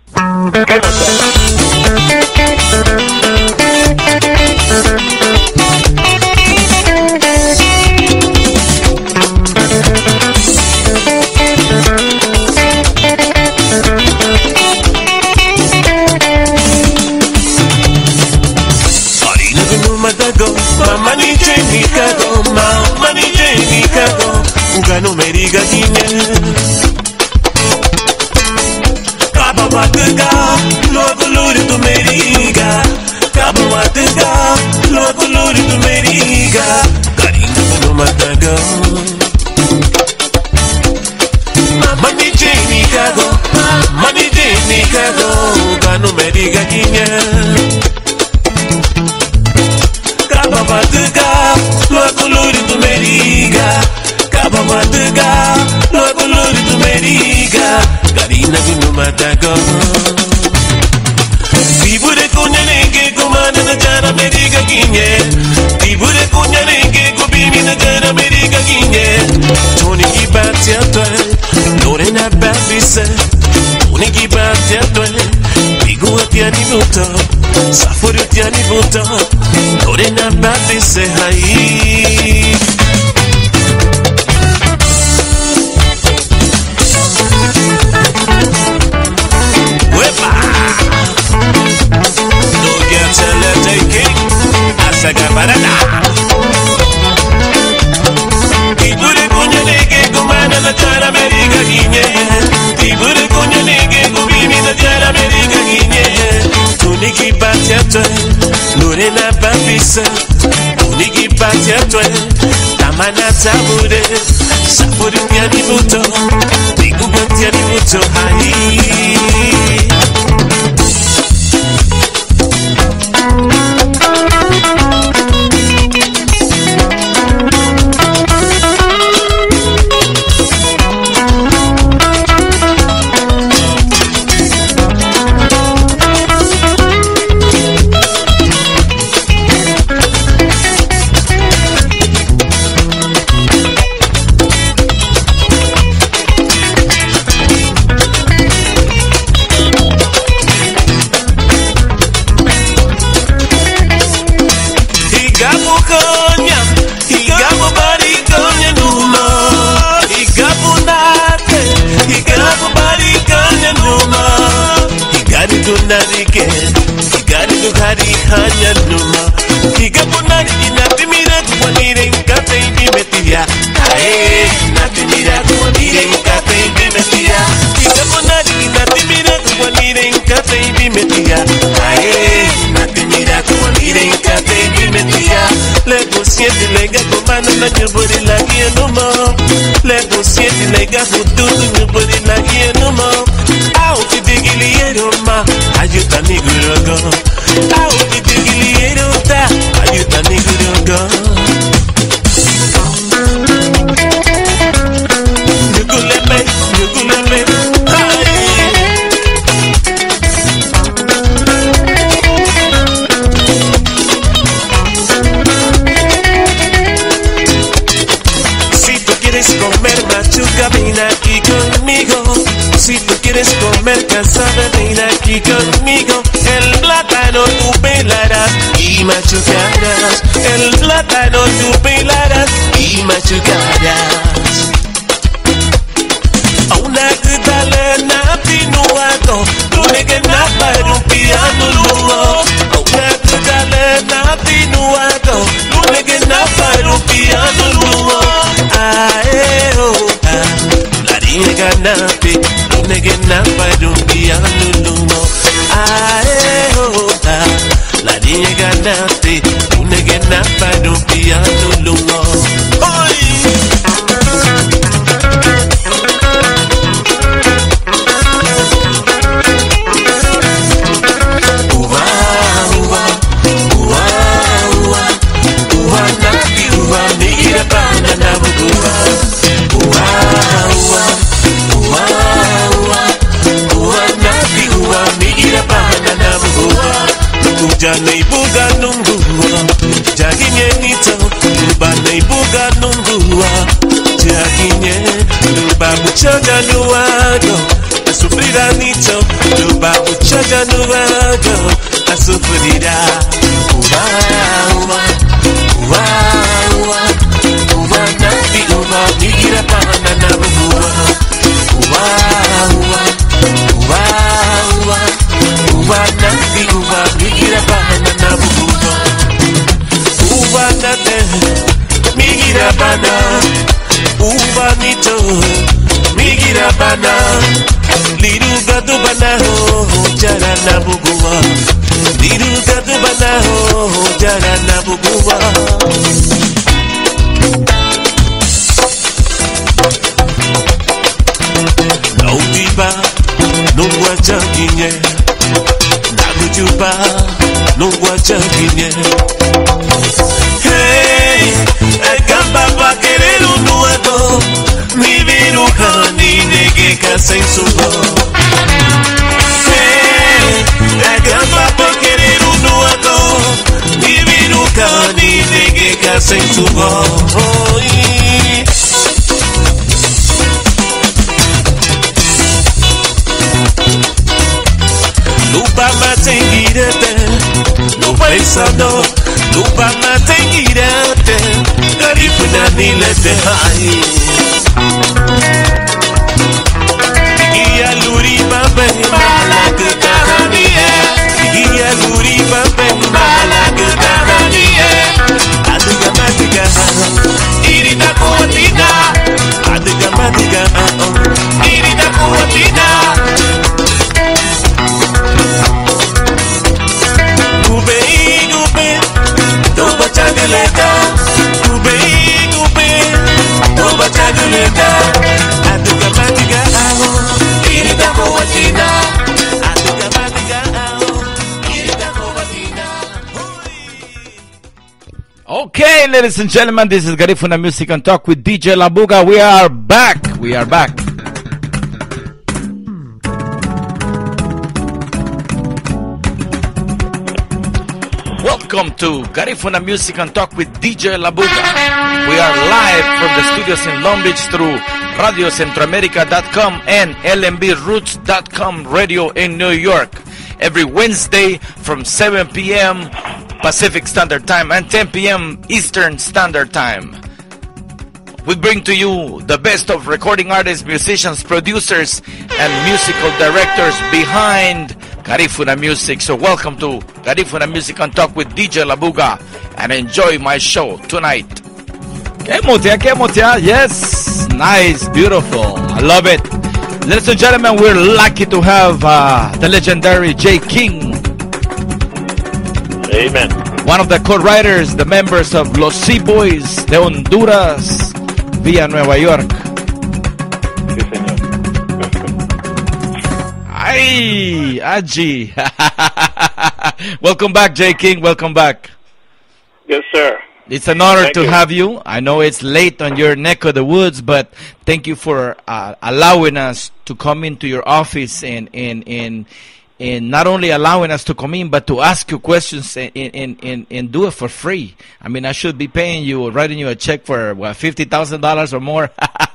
Mama ni Jenny Kago, mama ni Jenny Kago, ugano meriga kine. Kaba watuga, luego luri tu meriga. Kaba watuga, luego luri tu meriga. Garínagu Wagia. Mama ni Jenny Kago, mama ni Jenny Kago, ugano meriga kine. Kababatuga, luego luri tu meriga. Kababatuga, luego luri tu meriga. Garínagu Wagia. Tibure kunya nenge kumana na jara meriga kinye. Tibure kunya nenge kubimi na jara meriga kinye. Toni ki bati atwe, lore na babise. Toni ki bati atwe, bigu atiani buto. Safuri atiani buto. Lore na babise hai. Wepa. No get tell her taking. Asaga barada. Tibure kunya nege kumana na jara meriga kinye. Tibure kunya nege kubimi na jara meriga kinye. Tuniki bati atwe, lure na babisa. Tuniki bati atwe, tamana tabure. Sapuri tiani buto, bigugo tiani buto hai. Narike, igari dukari hanya numa. Iga punari inatimira kuwanire nkate ibimetia. Ae, inatimira kuwanire nkate ibimetia. Iga punari inatimira kuwanire nkate ibimetia. Ae, inatimira kuwanire nkate ibimetia. Lego siete lega kumana na nyuburi lagi numa. Lego siete lega hututu nyuburi lagi numa. Au kidigiliero ma. Ayuta ni gurogo, au kitigiliero ta. Ayuta ni gurogo. Nukulepe, Si tú quieres comer machuca, ven aquí conmigo. Si tú quieres comer casabe, ven aquí conmigo. El plátano tú pelarás y machucarás. El plátano tú pelarás y machucarás. A una guitarra pinuato, tú le que para un piano luego. A una guitarra pinuato, tú le que para un piano luego. Ae oh ah, la riega napi. Nigga, not by don't be on the lumo. nate unege na pado piano lungo oi uwa uwa uwa uwa uwa nati uwa migira bana na buwa uwa uwa uwa uwa uwa nati uwa migira bana na buwa Ujana ibuga nungua Jaginye nito Luba na ibuga nungua Jaginye Luba muchaga nuwago Asufrida nito Luba muchaga nuwago Asufrida Uwa uwa Uwa uwa Uwa nabi uwa Migira pana na buwa Uwa uwa Uwa uwa Uwa nabi uwa Migira bana na buwa Uwa nate Migira bana Uwa nito Migira bana Liru gadu bana ho Jara na buwa Liru gadu bana ho Jara na buwa Naudiba Nungwa jaginye Nagujuba Nungwa jaginye Hey Agamba bakerero nuevo Mi viruja ni negeka sensugo Hey Agamba bakerero nuevo Mi viruja ni negeka sensugo Lupa matengirete, lupa isado, lupa matengirete, Garifuna nilete hai. Igia luri babe, malak kahaniye. Igia luri babe, malak kahaniye. Adiga madiga, irida kuatina. Adiga madiga, irida kuatina. Okay, ladies and gentlemen, this is Garifuna Music and Talk with DJ Labuga. We are back. We are back. Welcome to Garifuna Music and Talk with DJ Labuga. We are live from the studios in Long Beach through radiocentroamerica.com and lmbroots.com radio in New York. Every Wednesday from 7 p.m. Pacific Standard Time and 10 p.m. Eastern Standard Time. We bring to you the best of recording artists, musicians, producers, and musical directors behind Garifuna Music. So welcome to Garifuna Music and Talk with DJ Labuga and enjoy my show tonight. Kemotia, yes, nice, beautiful, I love it. Ladies and gentlemen, we're lucky to have the legendary J. King. Amen. One of the co-writers, the members of Los Seaboys de Honduras via Nueva York. Sí, señor. Ay, Aji. Welcome back, J. King. Welcome back. Yes, sir. It's an honor Thank to you. have you. I know it's late on your neck of the woods, but thank you for allowing us to come into your office and not only allowing us to come in, but to ask you questions and do it for free. I mean, I should be paying you, writing you a check for what, $50,000 or more.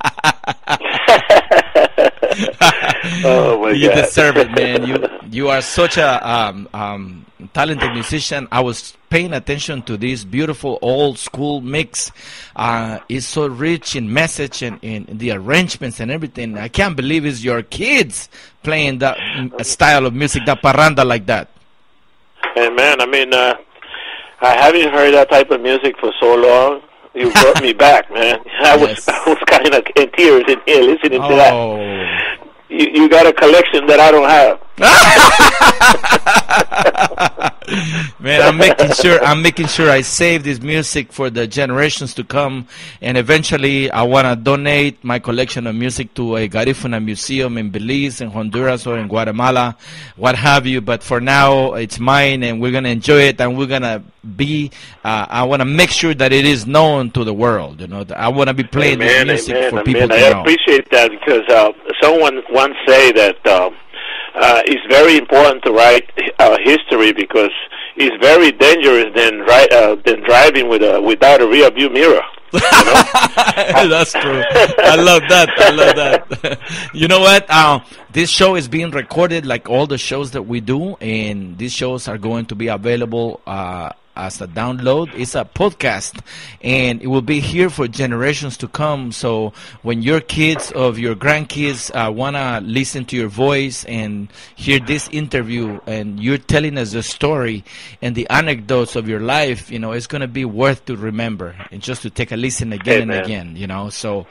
Oh my You God. deserve it, man. You are such a talented musician. I was paying attention to this beautiful old school mix. It's so rich in message and in the arrangements and everything. I can't believe it's your kids playing that style of music, that parranda like that. Hey, man, I mean, I haven't heard that type of music for so long. You brought me back, man. I was kind of in tears in here listening to that. You got a collection that I don't have. Man, I'm making sure I save this music for the generations to come, and eventually I want to donate my collection of music to a Garifuna museum in Belize, in Honduras, or in Guatemala, what have you. But for now, it's mine, and we're gonna enjoy it, and we're gonna be. I want to make sure that it is known to the world. You know, I want to be playing this music for people to know. I appreciate that, because someone once say that it's very important to write history, because it's very dangerous than driving without a rear view mirror. You know? That's true. I love that. You know what? This show is being recorded like all the shows that we do, and these shows are going to be available as a download. It's a podcast, and it will be here for generations to come. So when your kids or your grandkids want to listen to your voice and hear this interview, and you're telling us the story and the anecdotes of your life, you know, it's going to be worth to remember and just to take a listen again and again, you know. So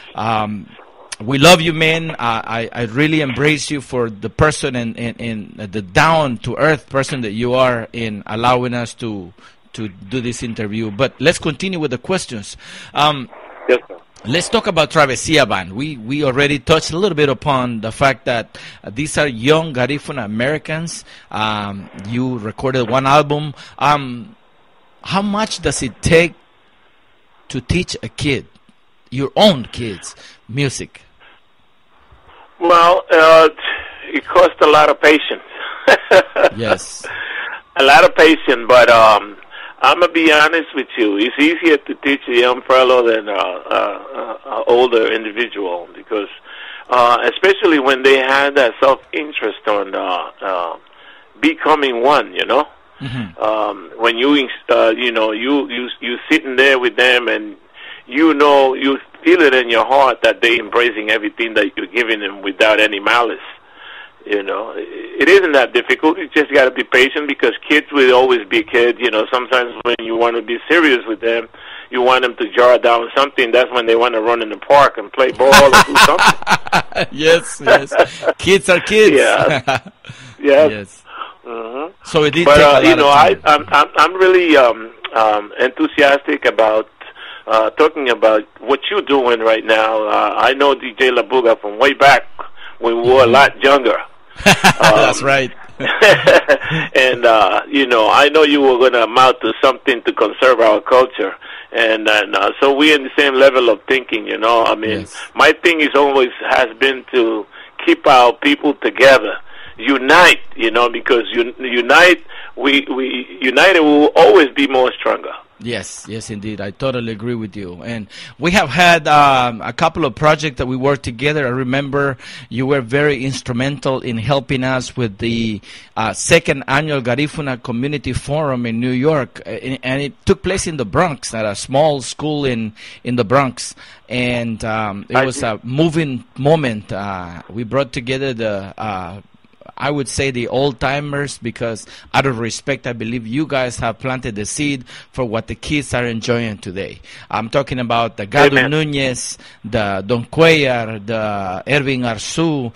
we love you, man. I really embrace you for the person and the down-to-earth person that you are in allowing us to do this interview. But let's continue with the questions. Yes, sir. Let's talk about Travessia Band. We already touched a little bit upon the fact that these are young Garifuna Americans. You recorded one album. How much does it take to teach a kid, your own kids, music? Well, it costs a lot of patience. Yes. A lot of patience, but I'm going to be honest with you. It's easier to teach a young fellow than an older individual, because especially when they have that self-interest on becoming one, you know. Mm-hmm. When you sitting there with them, and you feel it in your heart that they're embracing everything that you're giving them without any malice. You know, it isn't that difficult. You just got to be patient, because kids will always be kids. You know, sometimes when you want to be serious with them, you want them to jar down something. That's when they want to run in the park and play ball or do something. Yes. Kids are kids. Yeah. Yes. Mm-hmm. So it did take a lot of time. I'm really enthusiastic about talking about what you're doing right now. I know DJ Labuga from way back when we were a lot younger. That's right. And I know you were going to amount to something to conserve our culture, and so we're in the same level of thinking. You know, I mean, yes. My thing is always has been to keep our people together, unite. You know, because united we will always be more stronger. Yes, indeed. I totally agree with you. And we have had a couple of projects that we worked together. I remember you were very instrumental in helping us with the second annual Garifuna Community Forum in New York. And it took place in the Bronx, at a small school in the Bronx. And it was a moving moment. We brought together the I would say the old-timers, because out of respect, I believe you guys have planted the seed for what the kids are enjoying today. I'm talking about the Gadu Nunez, the Don Cuellar, the Ervin Arzu,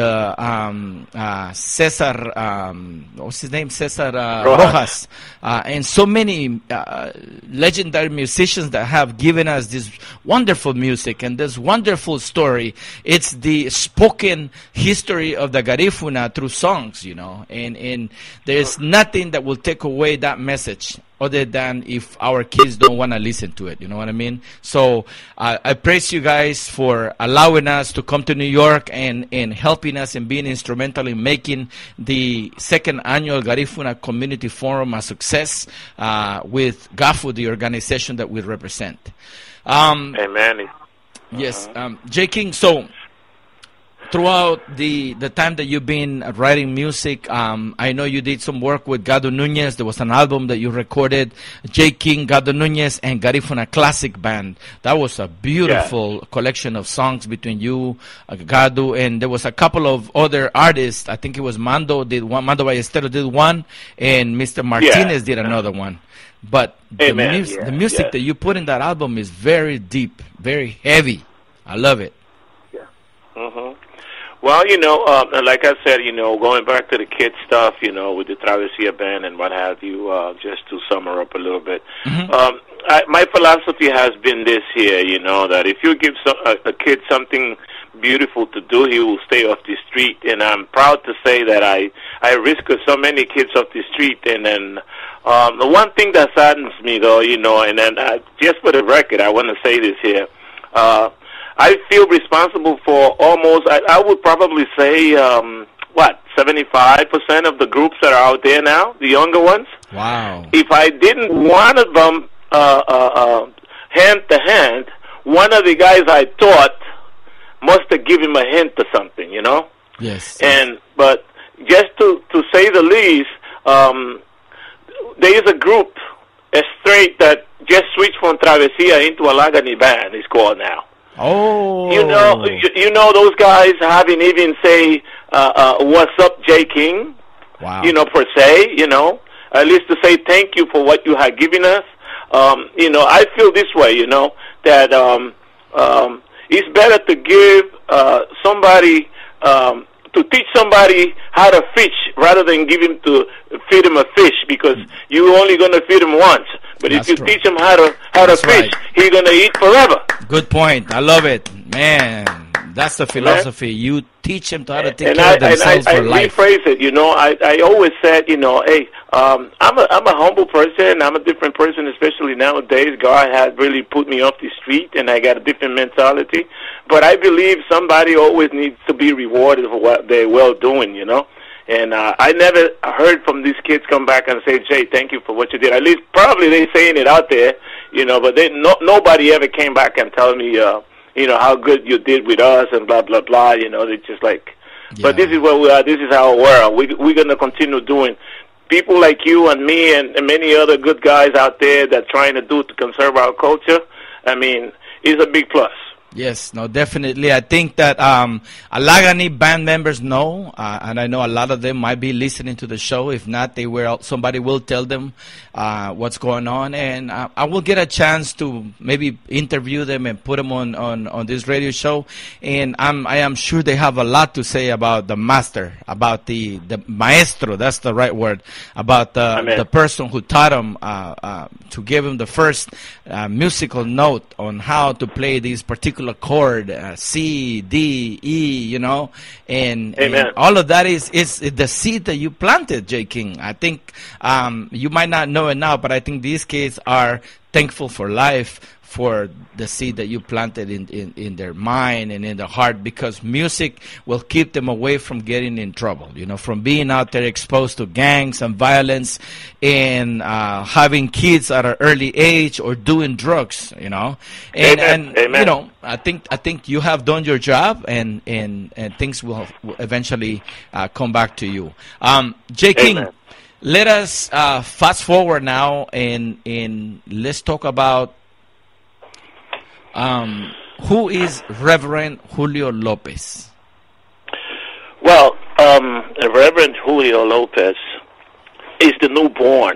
the Cesar, what's his name? Cesar Rojas, and so many legendary musicians that have given us this wonderful music and this wonderful story. It's the spoken history of the Garifuna through songs, you know, and there's nothing that will take away that message other than if our kids don't want to listen to it, you know what I mean? So I praise you guys for allowing us to come to New York and helping us and being instrumental in making the second annual Garifuna Community Forum a success with GAHFU, the organization that we represent. Amen. Yes, J. King, so throughout the time that you've been writing music, I know you did some work with Gadu Nunez. There was an album that you recorded, J. King, Gadu Nunez, and Garifuna Classic Band. That was a beautiful collection of songs between you, Gadu, and there was a couple of other artists. I think it was Mando did one, Mando Ballesteros did one, and Mr. Martinez did another one. But the music that you put in that album is very deep, very heavy. I love it. Yeah. Mm-hmm. Well, like I said, going back to the kid stuff, with the Travesía band and what have you, just to sum her up a little bit. My philosophy has been this here, that if you give a kid something beautiful to do, he will stay off the street. And I'm proud to say that I risk so many kids off the street. And then the one thing that saddens me, though, and then just for the record, I want to say this here. I feel responsible for almost, I would probably say, 75% of the groups that are out there now, the younger ones. Wow. If I didn't one of them hand to hand, one of the guys I taught must have given him a hint to something, Yes. But just to say the least, there is a group, a straight that just switched from Travesía into a Lagani band, it's called now. Oh. You know those guys haven't even say, what's up, J. King? Wow. Per se, at least to say thank you for what you have given us. I feel this way, that it's better to give somebody, to teach somebody how to fish rather than feed him a fish, because you're only going to feed him once. But if you teach him how to fish, he's going to eat forever. Good point. I love it, man. That's the philosophy. You teach them how to take care of themselves for life. I rephrase it. I always said, hey, I'm a humble person. I'm a different person, especially nowadays. God has really put me off the street, and I got a different mentality. But I believe somebody always needs to be rewarded for what they're well doing, And I never heard from these kids come back and say, Jay, thank you for what you did. At least probably they're saying it out there, but nobody ever came back and tell me, how good you did with us and blah, blah, blah. They're just like, but this is where we are. This is our world. We're going to continue doing. People like you and me and many other good guys out there that trying to do to conserve our culture, is a big plus. Yes, no, definitely. I think that Alagani band members know, and I know a lot of them might be listening to the show. If not, somebody will tell them what's going on, and I will get a chance to maybe interview them and put them on this radio show. And I am sure they have a lot to say about the master, about the maestro. That's the right word. About the person who taught them to give him the first musical note on how to play these particular chord, C, D, E, and all of that is the seed that you planted, J. King. I think you might not know it now, but I think these kids are thankful for life, for the seed that you planted in their mind and in their heart, because music will keep them away from getting in trouble, from being out there exposed to gangs and violence and having kids at an early age or doing drugs, and Amen. I think you have done your job, and things will eventually come back to you. J. King, let us fast forward now and let's talk about who is Reverend Julio Lopez? Well, Reverend Julio Lopez is the newborn.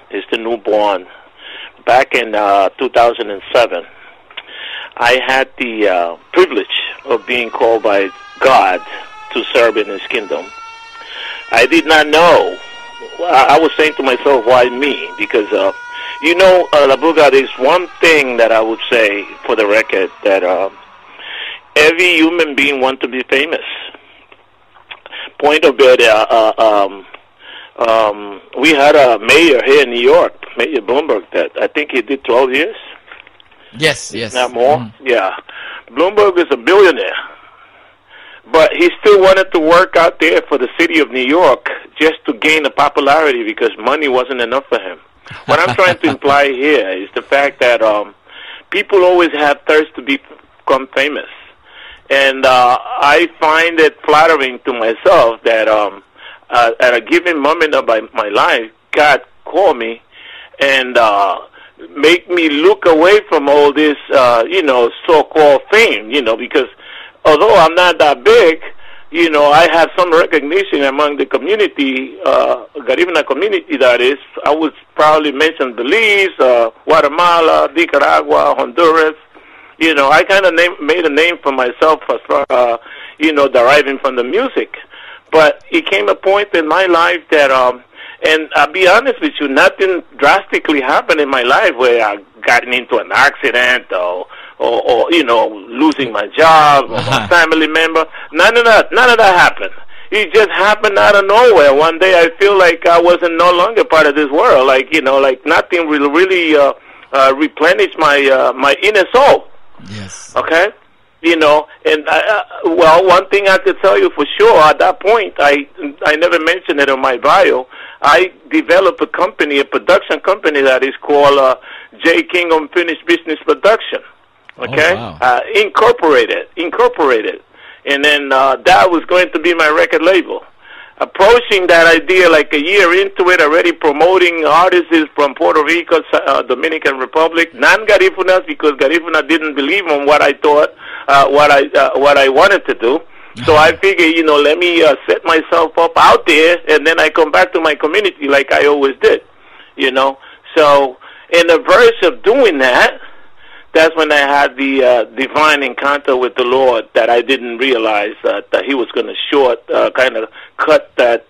Back in 2007, I had the privilege of being called by God to serve in His kingdom. I did not know. I was saying to myself, why me? Because Labuga, there's one thing that I would say for the record, that every human being wants to be famous. Point of it, we had a mayor here in New York, Mayor Bloomberg, that I think he did 12 years. Yes. Not more? Yeah. Bloomberg is a billionaire. But he still wanted to work out there for the city of New York just to gain the popularity, because money wasn't enough for him. What I'm trying to imply here is the fact that people always have thirst to become famous. And I find it flattering to myself that at a given moment of my life, God called me and make me look away from all this, so-called fame, because although I'm not that big, I have some recognition among the community, Garifuna community, that is. I would probably mention Belize, Guatemala, Nicaragua, Honduras. I kind of made a name for myself as far deriving from the music. But it came a point in my life that, and I'll be honest with you, nothing drastically happened in my life where I got into an accident or losing my job or my family member. None of that happened. It just happened out of nowhere. One day I feel like I wasn't no longer part of this world. Like nothing will really replenish my inner soul. Yes. Okay? And one thing I could tell you for sure, at that point, I never mentioned it on my bio, I developed a production company that is called J. King Unfinished Business Production. Okay? Oh, wow. Incorporated. And then that was going to be my record label. Approaching that idea like a year into it, already promoting artists from Puerto Rico, Dominican Republic, non-Garifunas, because Garifuna didn't believe in what I thought, what I wanted to do. So I figured, let me set myself up out there, and then I come back to my community like I always did, So in the verge of doing that, that's when I had the divine encounter with the Lord that I didn't realize that He was going to kind of cut that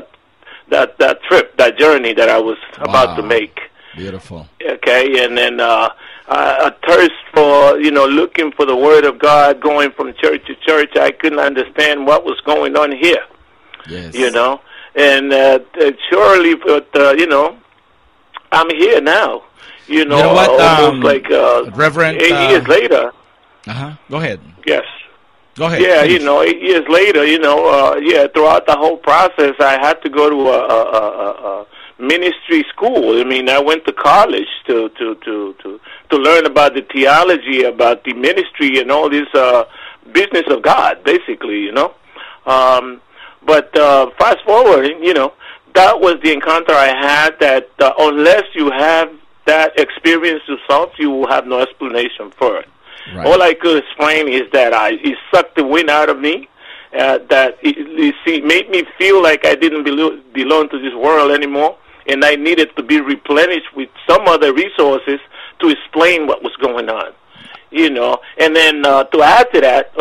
trip, that journey that I was about to make. Beautiful. Okay, and then a thirst for looking for the Word of God, going from church to church. I couldn't understand what was going on here. Yes. And surely, but I'm here now. You know what? Almost like Reverend, 8 years later. Go ahead. Yes. Go ahead. Yeah, finish. 8 years later, throughout the whole process, I had to go to a ministry school. I mean, I went to college to learn about the theology, about the ministry, and all this business of God, basically, But fast forwarding, that was the encounter I had. That unless you have that experience yourself, you will have no explanation for it. Right. All I could explain is that it sucked the wind out of me, that it made me feel like I didn't belong to this world anymore, and I needed to be replenished with some other resources to explain what was going on, And then to add to that,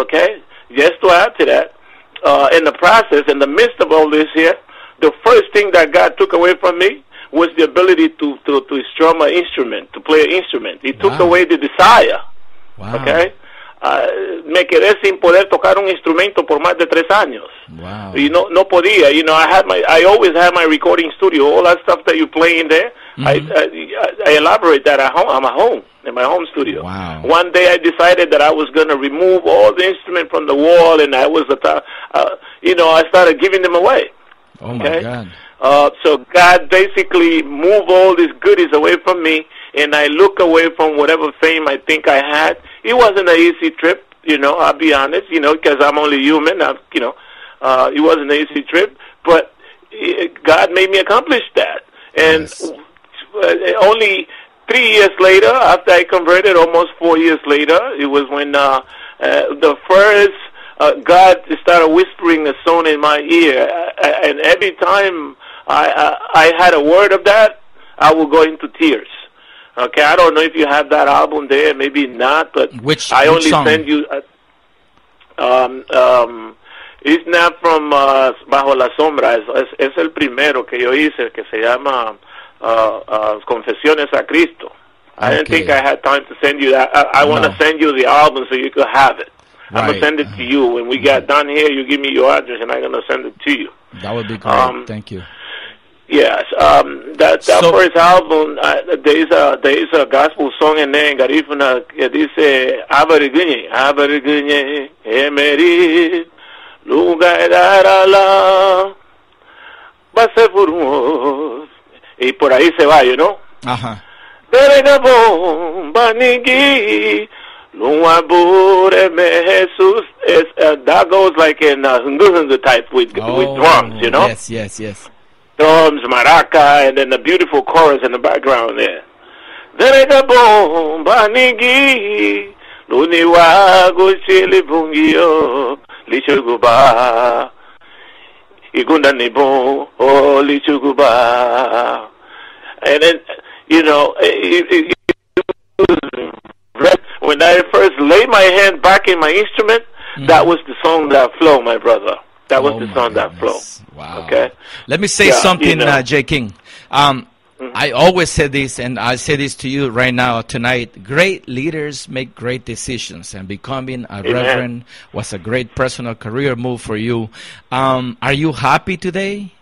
in the process, in the midst of all this here, the first thing that God took away from me was the ability to strum an instrument, to play an instrument. He took away the desire. Wow. Okay? Me quedé sin poder tocar un instrumento por más de 3 años. Wow. No podía. I always had my recording studio. All that stuff that you play in there, I elaborate that at home. I'm at home, in my home studio. Wow. One day I decided that I was going to remove all the instruments from the wall, and I started giving them away. Oh, my God. So God basically moved all these goodies away from me, and I look away from whatever fame I think I had. It wasn't an easy trip, I'll be honest, because I'm only human. It wasn't an easy trip, but God made me accomplish that. And only 3 years later, after I converted, almost 4 years later, it was when the first God started whispering a song in my ear, and every time I had a word of that, I would go into tears. Okay, I don't know if you have that album there, maybe not, but I only send you. It's not from Bajo la Sombra. Es el primero que yo hice, que se llama Confesiones a Cristo. I didn't think I had time to send you that. I want to send you the album so you could have it. I'm going to send it to you. When we get done here, you give me your address, and I'm going to send it to you. That would be great. Thank you. Yes, that first album, there is a gospel song in there in Garifuna que dice Abariguñe, Emerit, Luga Edarala, Basefurmos, y por ahí se va, Ajá. That goes like in Hungu type with drums, Yes. Drums, maraca, and then the beautiful chorus in the background there. And then, when I first laid my hand back in my instrument, that was the song that flow, my brother. That was the song that flow. Wow. Okay. Let me say something, J. King. I always say this, and I say this to you right now, tonight. Great leaders make great decisions, and becoming a reverend was a great personal career move for you. Are you happy today?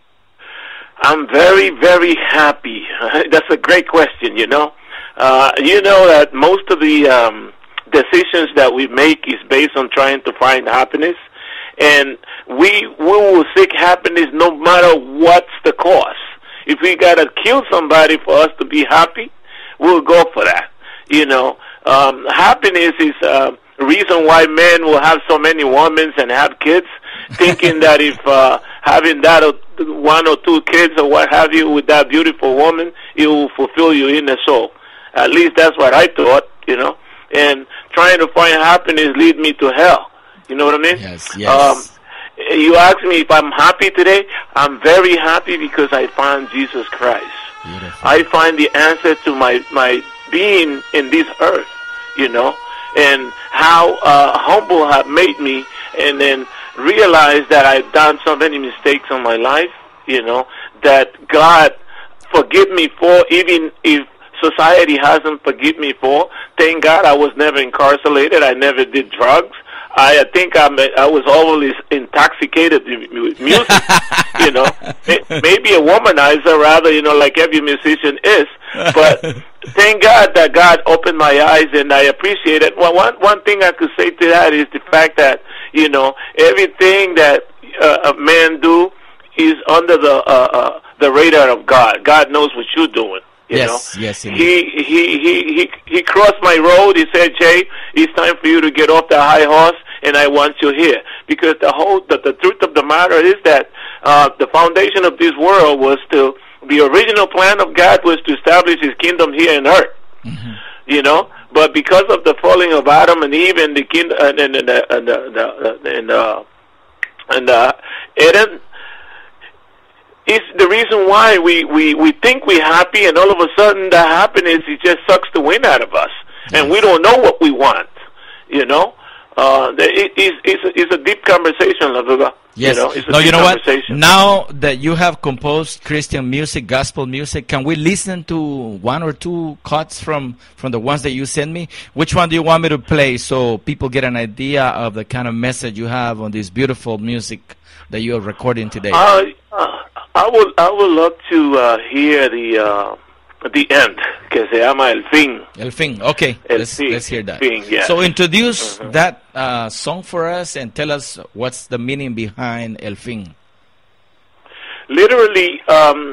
I'm very, very happy. That's a great question, you know. You know that most of the decisions that we make is based on trying to find happiness, and we will seek happiness no matter what's the cost. If we gotta kill somebody for us to be happy, we'll go for that. You know, happiness is a reason why men will have so many women and have kids, thinking that if having that one or two kids or what have you with that beautiful woman, it will fulfill your inner soul. At least that's what I thought, you know. And trying to find happiness lead me to hell. You know what I mean? Yes, yes. You ask me if I'm happy today. I'm very happy because I found Jesus Christ. Beautiful. I find the answer to my being in this earth, you know, and how humble have made me, and then realize that I've done so many mistakes in my life, you know, that God forgive me for, even if society hasn't forgiven me for. Thank God I was never incarcerated. I never did drugs. I think I was always intoxicated with music, you know. Maybe a womanizer, rather, you know, like every musician is. But thank God that God opened my eyes, and I appreciate it. Well, one thing I could say to that is the fact that, you know, everything that a man do is under the radar of God. God knows what you're doing. You know? Yes. He crossed my road. He said, "Jay, it's time for you to get off the high horse, and I want you here." Because the truth of the matter is that the foundation of this world was the original plan of God was to establish His kingdom here on earth. Mm-hmm. You know, but because of the falling of Adam and Eve and the kingdom and Eden. It's the reason why we think we're happy, and all of a sudden the happiness just sucks the wind out of us, and we don't know what we want. You know, it's a deep conversation, Labuga. Yes. You know, it's a no, deep you know what? conversation. Now that you have composed Christian music, gospel music, can we listen to one or two cuts from the ones that you sent me? Which one do you want me to play so people get an idea of the kind of message you have on this beautiful music that you are recording today? I would love to hear the end, que se llama El Fin. El Fin, okay. Let's hear that. Fin, yeah. So introduce that song for us and tell us what's the meaning behind El Fin. Literally,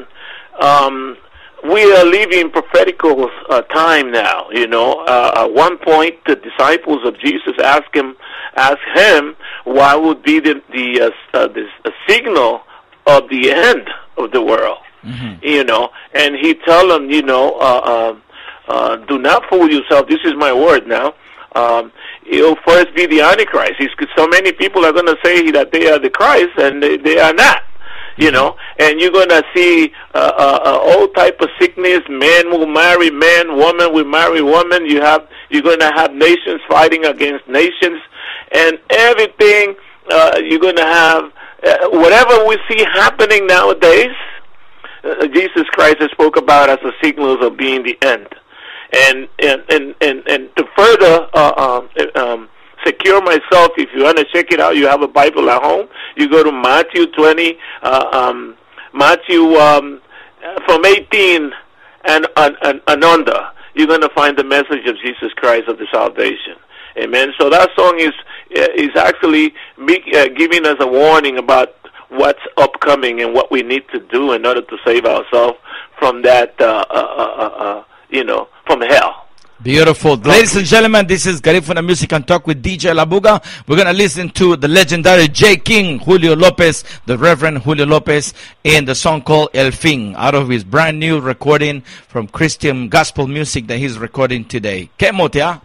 we are living prophetical time now. You know, at one point, the disciples of Jesus asked him what would be the signal of the end of the world. Mm-hmm. You know, and he tell them, you know, do not fool yourself. This is my word now. It'll first be the Antichrist. So many people are going to say that they are the Christ, and they are not. You know, and you're going to see all type of sickness. Man will marry man, woman will marry woman. You're going to have nations fighting against nations, and everything. You're going to have whatever we see happening nowadays. Jesus Christ has spoke about as the signals of being the end, and to further secure myself. If you want to check it out, you have a Bible at home. You go to Matthew 20, Matthew from 18 and under. You're going to find the message of Jesus Christ of the salvation. Amen. So that song is actually giving us a warning about what's upcoming and what we need to do in order to save ourselves from that, you know, from hell. Beautiful. Ladies and gentlemen, this is Garifuna Music and Talk with DJ Labuga. We're going to listen to the legendary J. King, Julio Lopez, the Reverend Julio Lopez, in the song called El Fin, out of his brand new recording from Christian gospel music that he's recording today. ¿Qué motea?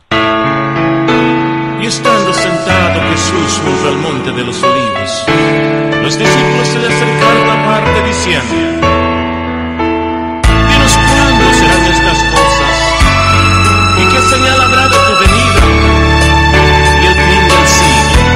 Y estando sentado Jesús junto al monte de los olivos, los discípulos se le acercaron aparte diciendo: Dinos cuándo serán estas cosas, y qué señal habrá de tu venida y el fin del siglo.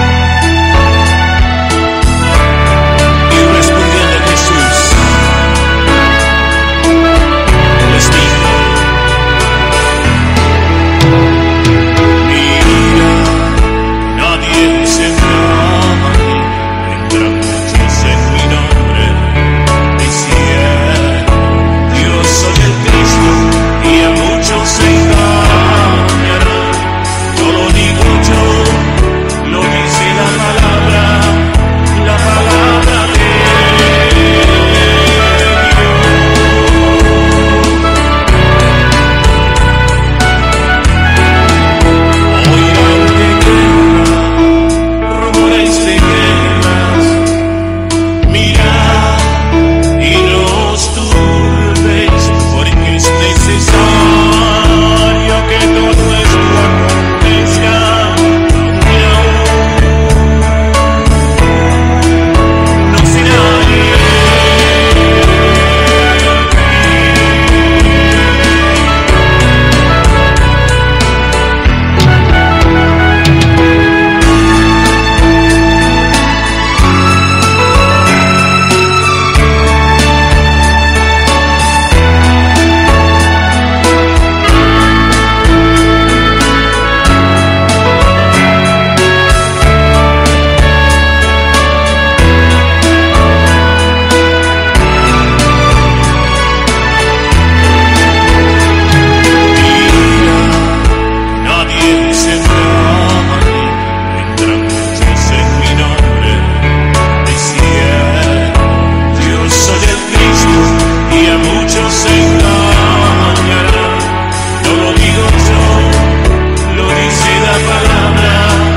se engañarán. No lo digo yo, lo dice la palabra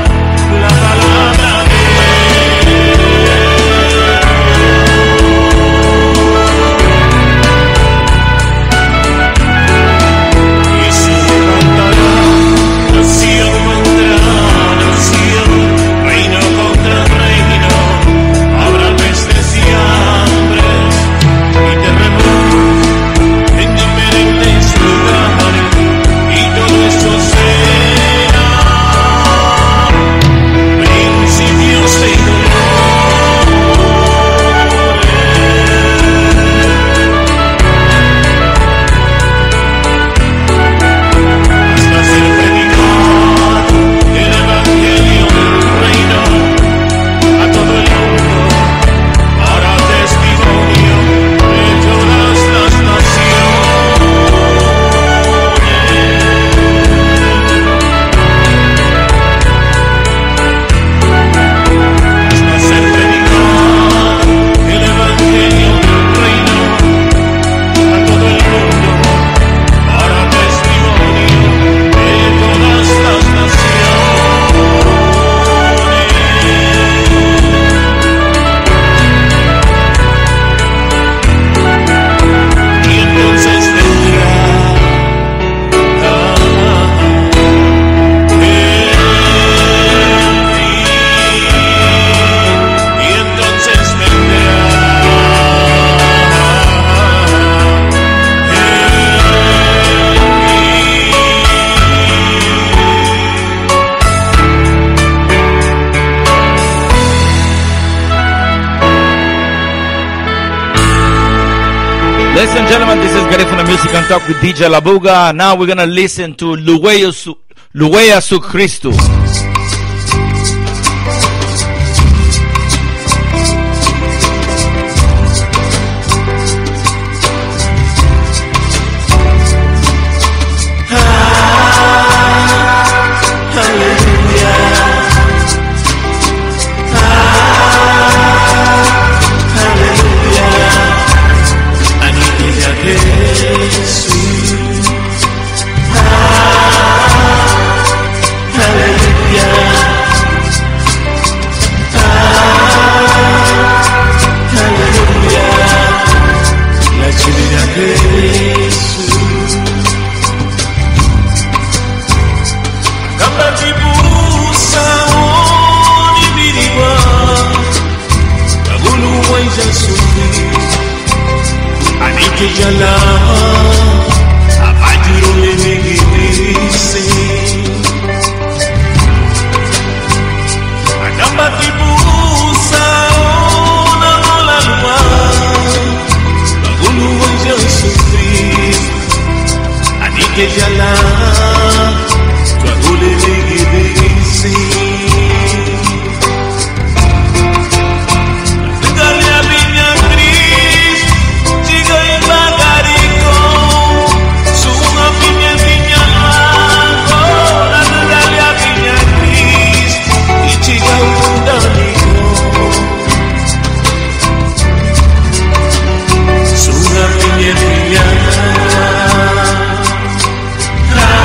de y se levantará nación contra nación, reino contra reino. Habrá pestes y hambres y terremotos en diferentes lugares, y todo eso será principios de hasta ser predicado el evangelio del reino a todo el mundo, para testimonio de todas las naciones. Hasta ser predicado el evangelio del reino a todo el mundo, para testimonio de todas las naciones. Y entonces vendrá el fin. Y entonces vendrá Ladies and gentlemen, this is Garifuna Music and Talk with DJ Labuga. Now we're gonna listen to Luwea Su Cristo. Suna piña piña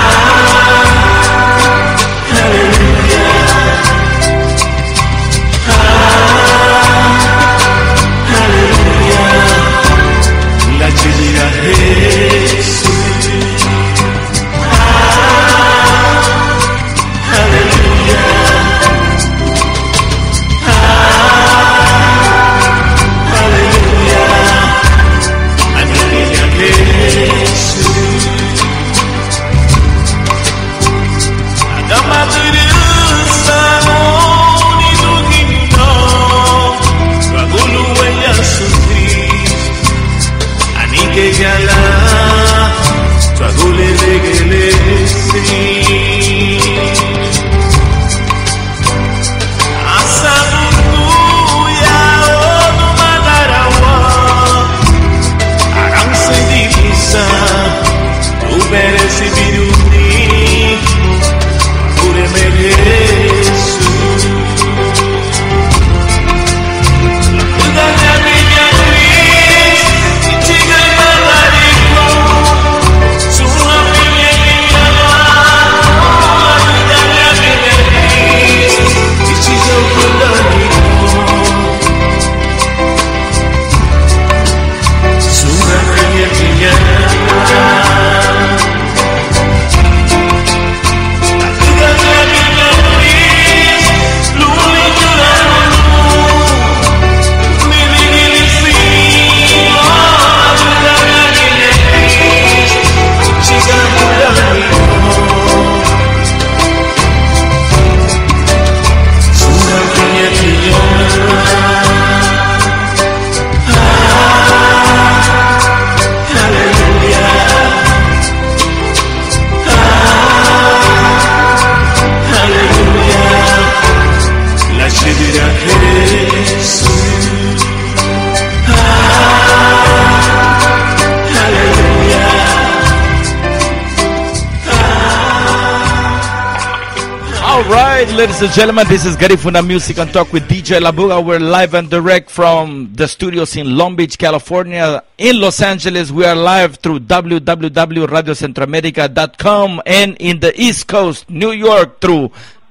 right, ladies and gentlemen, this is Garifuna Music and Talk with DJ Labuga. We're live and direct from the studios in Long Beach, California. In Los Angeles, we are live through www.radiocentroamerica.com, and in the East Coast, New York, through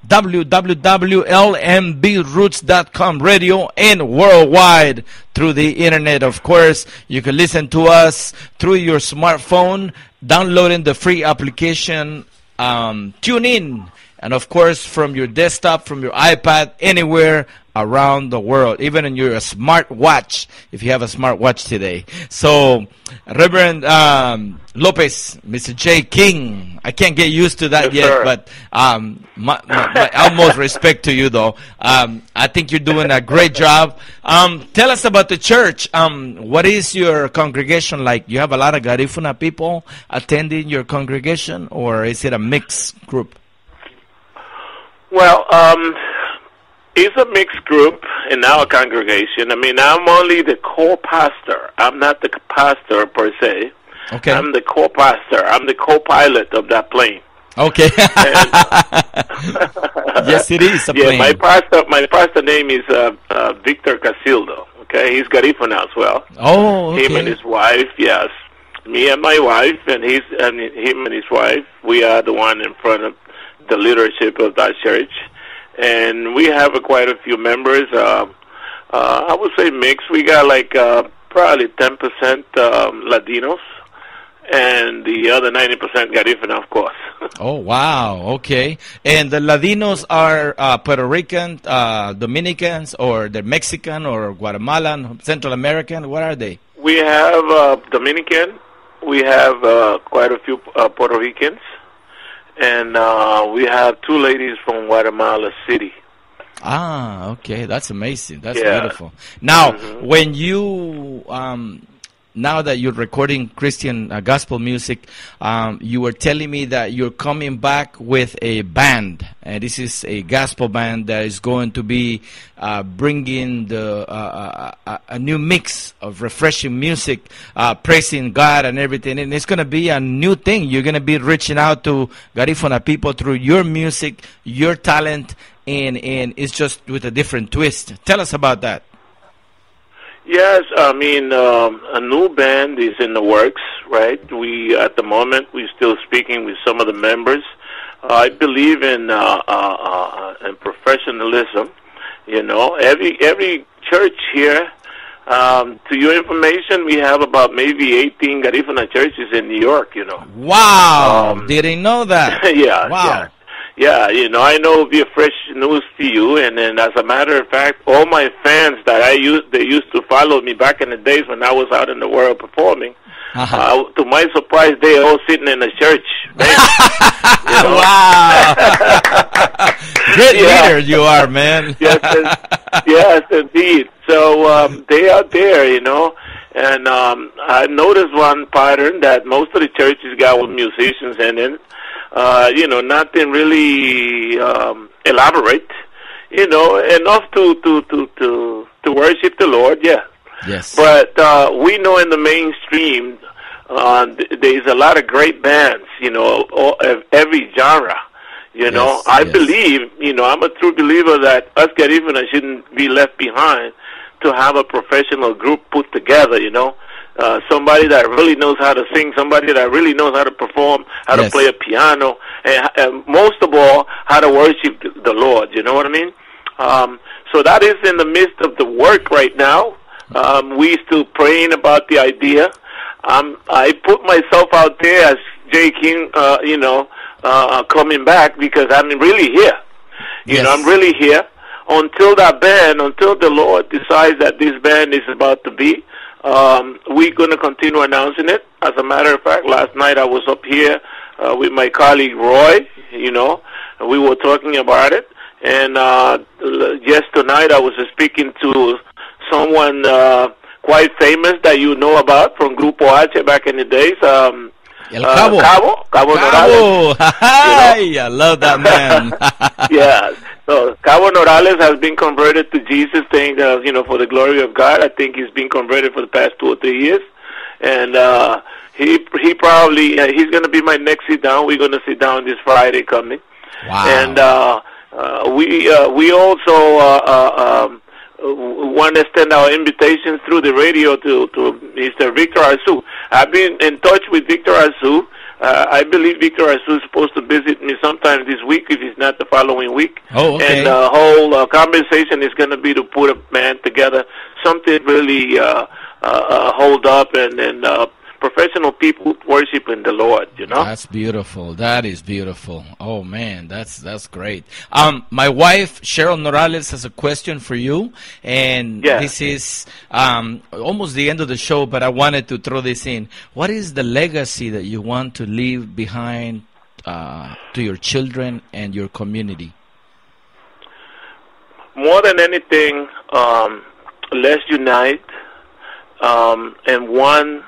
www.lmbroots.com radio, and worldwide through the internet. Of course, you can listen to us through your smartphone, downloading the free application, tune in, and of course from your desktop, from your iPad, anywhere around the world, even in your smart watch, if you have a smart watch today. So, Reverend Lopez, Mr. J. King, I can't get used to that yet, sir. but my utmost respect to you, though. I think you're doing a great job. Tell us about the church. What is your congregation like? You have a lot of Garifuna people attending your congregation, or is it a mixed group? Well, it's a mixed group in our congregation. I mean, I'm only the co-pastor. I'm not the pastor per se. Okay. I'm the co-pastor. I'm the co-pilot of that plane. Okay. Yes, it is a plane. My pastor name is Victor Casildo. Okay, he's Garifuna as well. Oh, okay. Him and his wife, yes. Me and my wife, and him and his wife. We are the one in front of the leadership of that church. And we have quite a few members. I would say mixed. We got like probably 10% Latinos, and the other 90% Garifuna, of course. Oh, wow. Okay. And the Latinos are Puerto Rican, Dominicans, or they're Mexican, or Guatemalan, Central American? What are they? We have Dominican. We have quite a few Puerto Ricans. And we have two ladies from Guatemala City. Ah, okay. That's amazing. That's beautiful. Now, when you, now that you're recording Christian gospel music, you were telling me that you're coming back with a band. And this is a gospel band that is going to be bringing a new mix of refreshing music, praising God and everything. And it's going to be a new thing. You're going to be reaching out to Garifuna people through your music, your talent, and it's just with a different twist. Tell us about that. Yes, I mean, a new band is in the works, right? We, at the moment, we're still speaking with some of the members. I believe in professionalism. You know, every church here, to your information, we have about maybe 18 Garifuna churches in New York, you know. Wow, didn't know that. Yeah, wow. Yeah, you know, I know it'll be a fresh news to you, and then as a matter of fact, all my fans that they used to follow me back in the days when I was out in the world performing, to my surprise, they all sitting in the church. You know? Wow. Great leader you are, man. Yes, indeed. So they are there, you know, and I noticed one pattern that most of the churches got with musicians in it. You know, nothing really elaborate. You know, enough to worship the Lord. Yeah. Yes. But we know in the mainstream, there's a lot of great bands. You know, of every genre. You know, I believe. You know, I'm a true believer that us Garifuna shouldn't be left behind to have a professional group put together. You know. Somebody that really knows how to sing, somebody that really knows how to perform, how to play a piano, and most of all, how to worship the Lord. You know what I mean? So that is in the midst of the work right now. We still praying about the idea. I put myself out there as J. King, you know, coming back because I'm really here. You know, I'm really here until that band, until the Lord decides that this band is about to be. We're going to continue announcing it. As a matter of fact, last night I was up here with my colleague Roy, you know, and we were talking about it. And just tonight I was speaking to someone quite famous that you know about from Grupo H back in the days. Cabo Norales. Hi, I love that man. Yeah. So Cabo Norales has been converted to Jesus, saying, you know, for the glory of God. I think he's been converted for the past 2 or 3 years, and he probably he's going to be my next sit down. We're going to sit down this Friday coming. Wow. And we also want to extend our invitations through the radio to Mr. Victor Arzu. I've been in touch with Victor Arzu. I believe Victor Arzu is supposed to visit me sometime this week, if it's not the following week. Oh, okay. And the whole conversation is going to be to put a man together, something really hold up and professional people worshiping the Lord, you know. That's beautiful. That is beautiful. Oh man, that's great. My wife Cheryl Morales has a question for you, and this is almost the end of the show, but I wanted to throw this in. What is the legacy that you want to leave behind to your children and your community? More than anything, let's unite and one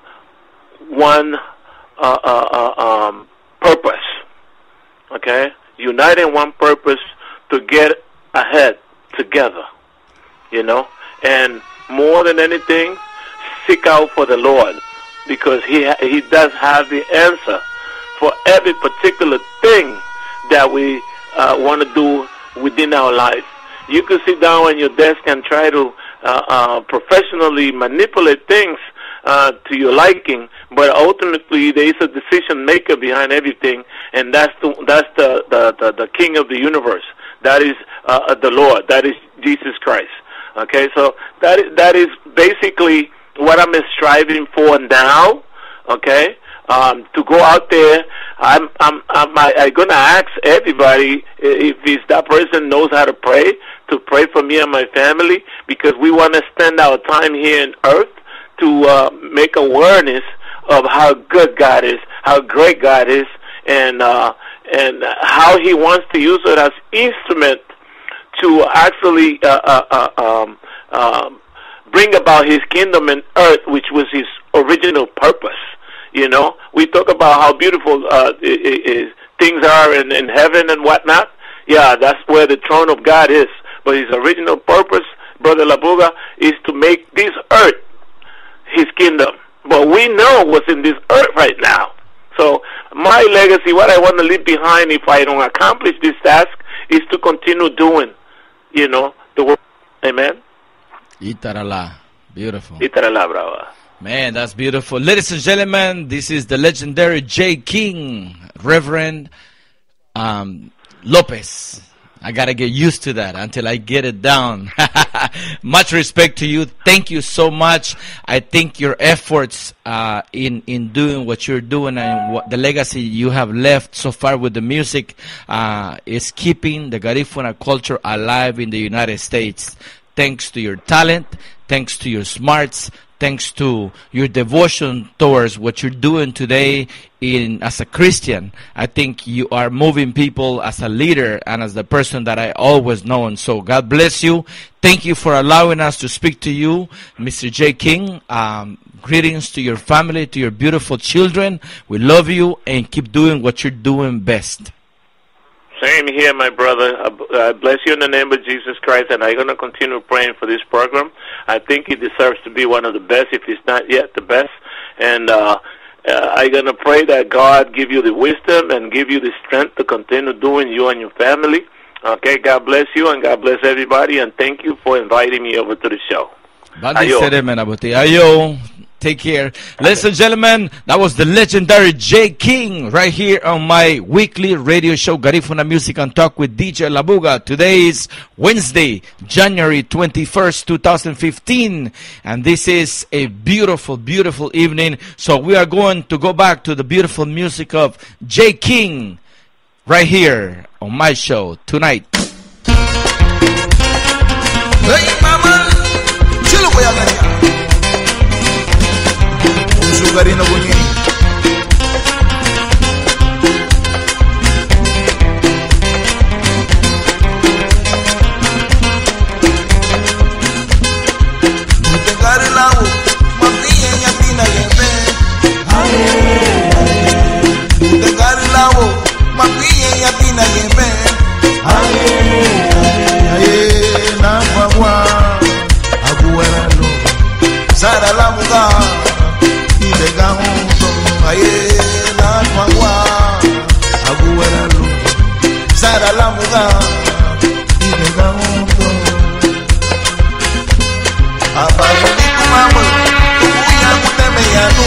purpose, okay? Unite in one purpose to get ahead together, you know? And more than anything, seek out for the Lord, because He does have the answer for every particular thing that we want to do within our life. You could sit down on your desk and try to professionally manipulate things to your liking, but ultimately there is a decision maker behind everything, and that's the King of the universe. That is the Lord. That is Jesus Christ. Okay, so that is basically what I'm striving for now. Okay, to go out there, I'm gonna ask everybody if that person knows how to pray for me and my family, because we want to spend our time here on earth to make awareness of how good God is, how great God is, and how He wants to use it as instrument to actually bring about His kingdom on earth, which was His original purpose. You know, we talk about how beautiful things are in heaven and whatnot. Yeah, that's where the throne of God is. But His original purpose, Brother Labuga, is to make this earth His kingdom. But we know what's in this earth right now. So my legacy, what I want to leave behind if I don't accomplish this task, is to continue doing, you know, the work. Amen? Itarala. Beautiful. Itarala, brava. Man, that's beautiful. Ladies and gentlemen, this is the legendary J. King, Reverend Lopez. I got to get used to that until I get it down. Much respect to you. Thank you so much. I think your efforts in doing what you're doing and what the legacy you have left so far with the music is keeping the Garifuna culture alive in the United States. Thanks to your talent, thanks to your smarts, thanks to your devotion towards what you're doing today as a Christian. I think you are moving people as a leader and as the person that I always known. So God bless you. Thank you for allowing us to speak to you, Mr. J. King. Greetings to your family, to your beautiful children. We love you, and keep doing what you're doing best. Same here, my brother. I bless you in the name of Jesus Christ, and I'm going to continue praying for this program. I think it deserves to be one of the best, if it's not yet the best. And I'm going to pray that God give you the wisdom and give you the strength to continue doing, you and your family. Okay, God bless you, and God bless everybody, and thank you for inviting me over to the show. Ayo. Take care. Ladies and gentlemen, that was the legendary J. King right here on my weekly radio show, Garifuna Music and Talk with DJ Labuga. Today is Wednesday, January 21st, 2015. And this is a beautiful, beautiful evening. So we are going to go back to the beautiful music of J. King right here on my show tonight. Hey, mama, chill away. Garínagu Wagia. Garinagu Wagia pina yembe. Garinagu Wagia pina yembe. Na kwa abuela no. Sara Labuga. GAHFU. Labuga y de Gahondo. Apagoni tu mama, tu buya kute me yanu.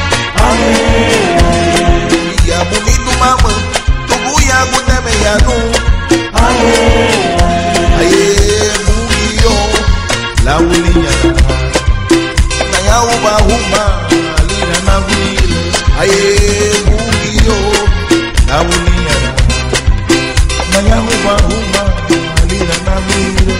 Ya buni tu mama, tu buya kute me yanu. Aye buyo, la ulinya. Na ya uba huma, alira na buyo. Aye buyo, la ulinya. Na ya uba huma, alira na buyo.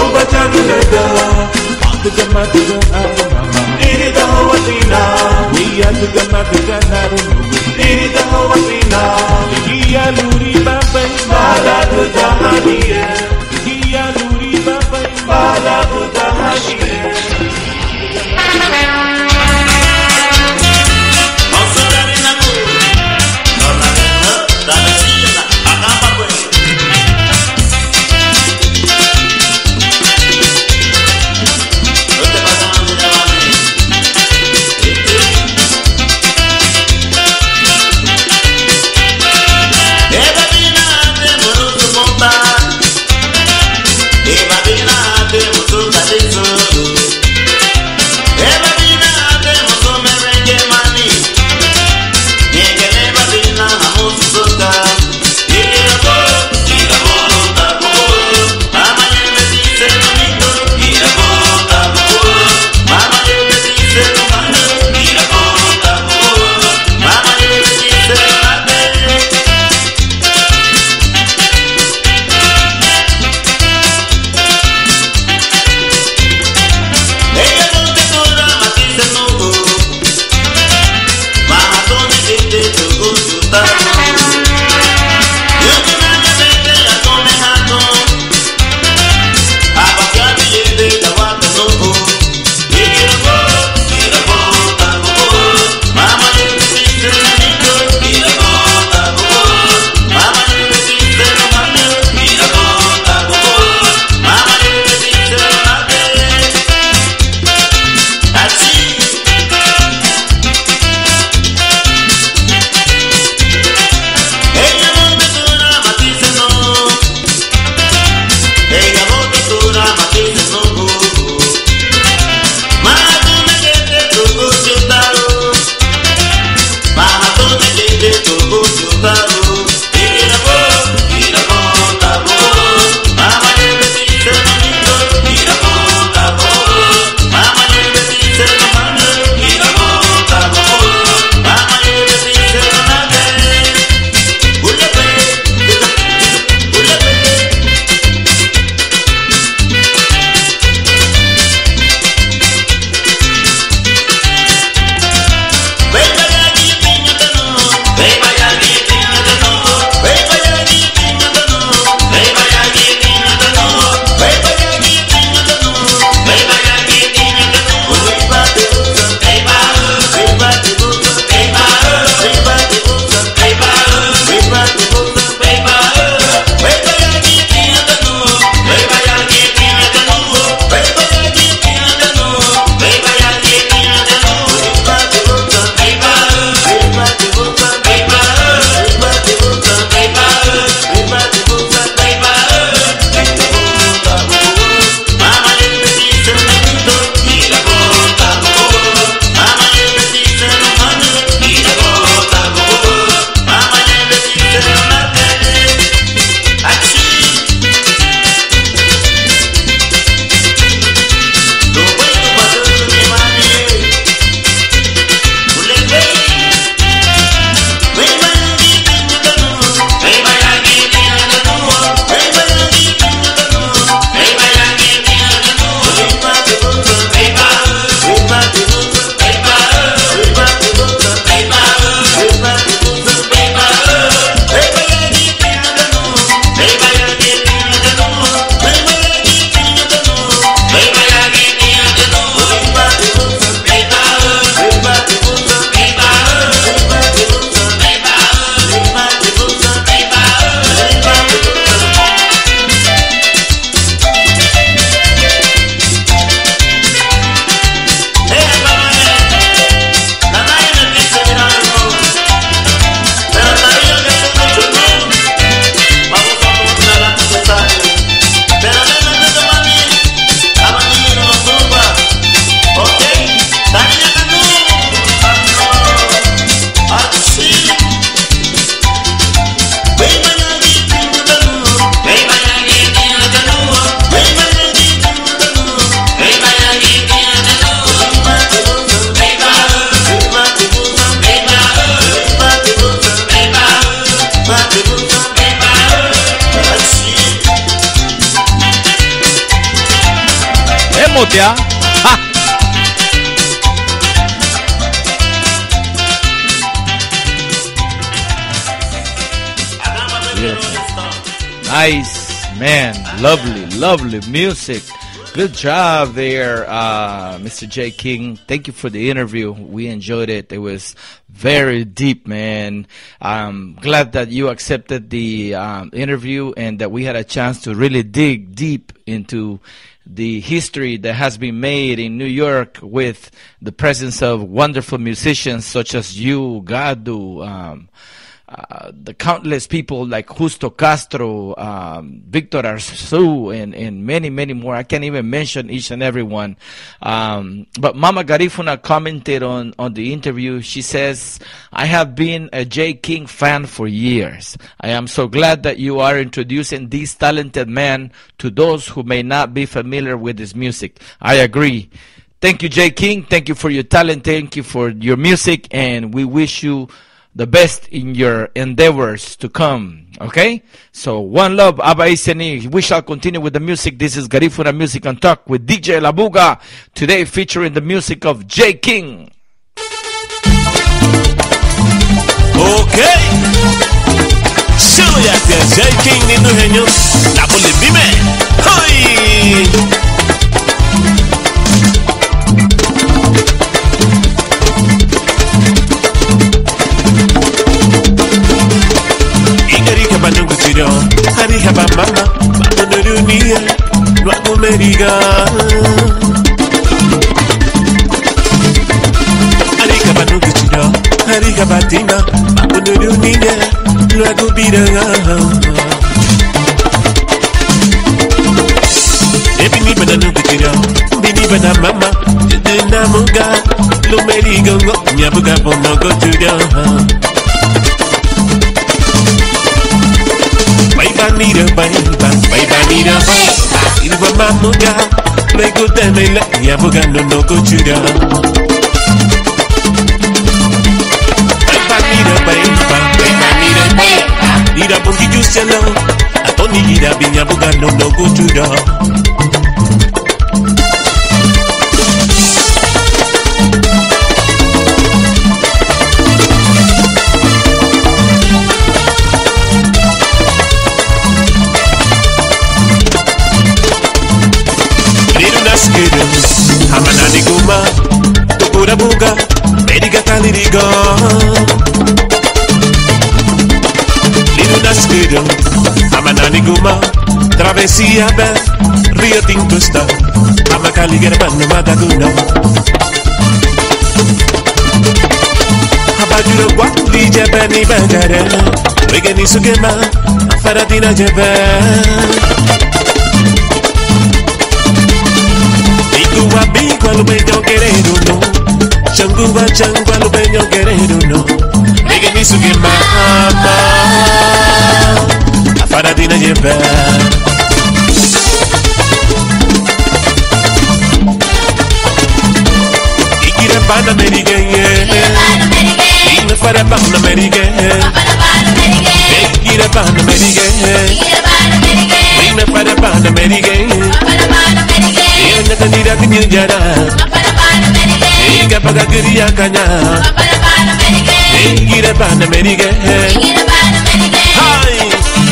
Ini dah watina, mutea. ¡Ja! Nice, man. Lovely, lovely music. Good job there, Mr. J. King. Thank you for the interview. We enjoyed it. It was very deep, man. I'm glad that you accepted the interview and that we had a chance to really dig deep into the history that has been made in New York with the presence of wonderful musicians such as you, GAHFU, the countless people like Justo Castro, Victor Arzu, and many, many more. I can't even mention each and every one. But Mama Garifuna commented on the interview. She says, I have been a J. King fan for years. I am so glad that you are introducing this talented man to those who may not be familiar with his music. I agree. Thank you, J. King. Thank you for your talent. Thank you for your music. And we wish you the best in your endeavors to come. Okay? So, one love, Abba Iseni. We shall continue with the music. This is Garifuna Music and Talk with DJ Labuga. Today featuring the music of J. King. Okay. Solo ya te J. King nindo genyo. La pole dime. Hoy. Hari haba mama, mapono dunia, nuaku meriga. Hari haba nukuchido, hari haba tina, mapono dunia, nuaku bidanga. Bini bana nukuchido, bini bana mama, jidena muga, lu meriga ngo, nyabuga bono go chudo. Need a baby, you were my muga, play good damn it, Yabuga no go to the. I need a baby, need a boogie juice alone. I don't need a bin Yabuga no go to the. Hamanani guma, tukura buga, mediga taliriga. Lidu naskedo, hamanani guma, travessia be, Rio Tinto sta, hamakali gerbanu madaguna. Habajuro kwa, li jebe ni bagare, wegeni sugema, faradina jebe. Guabi lo peño querido no, changua changua lo peño querido no. Mega ni su que mama, a faradina lleva. Y quiere pan americano, y me para pan americano. Quiere pan americano, y me para pan americano. Ina tandira kinyara, ina paga kiriya kanya, ina bana merige, hi.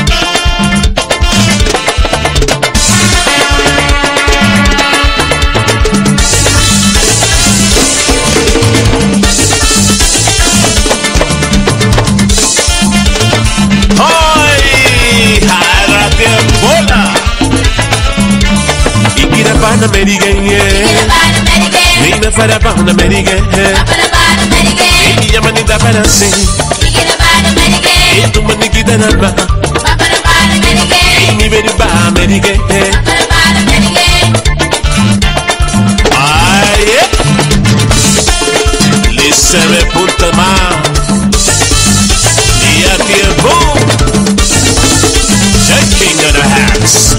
Hi, harate bola. Bana merige, Nina para bana merige, Ella manita para sí, Tu manikita nalba, Mi beri ba merige, Ay, Listen me punta ma, Y a tiempo, Shaking on the hats,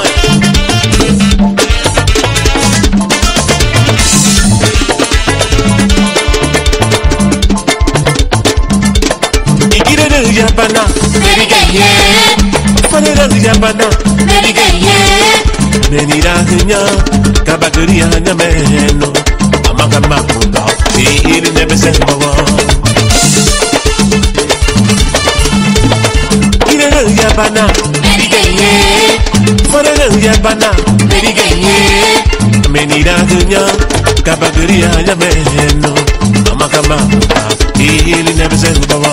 Yabana, Merigaya, Panera Yabana, Merigaya, Meniranya, Kabaguria Nameno, Amagamapuga, he never said Mawa. Yabana, Merigaya. yabana Merigenye Menira dunya Kabaguria yameno Amakama Ili nebeze ubawa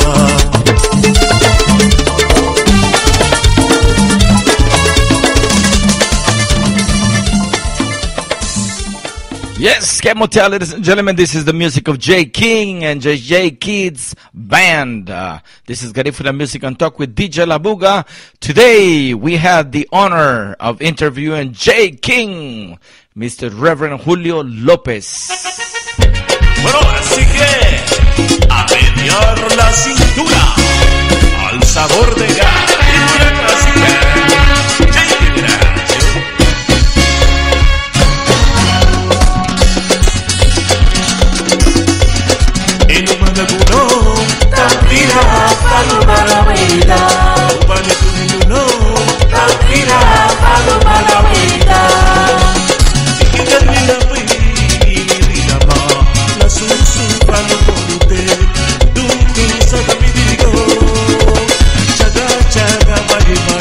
Yes, Kemotia, ladies and gentlemen, this is the music of J. King and J. Kids Band. This is Garifuna Music and Talk with DJ Labuga. Today, we had the honor of interviewing J. King, Mr. Reverend Julio Lopez. Bueno, así que, a menear la cintura, al sabor de Garifuna clásica. Tampira, paloma la vida. Tampira, paloma la vida. Y termina vida ma, la susurra no ponte. Tu saca mi digo, chaga chaga ma.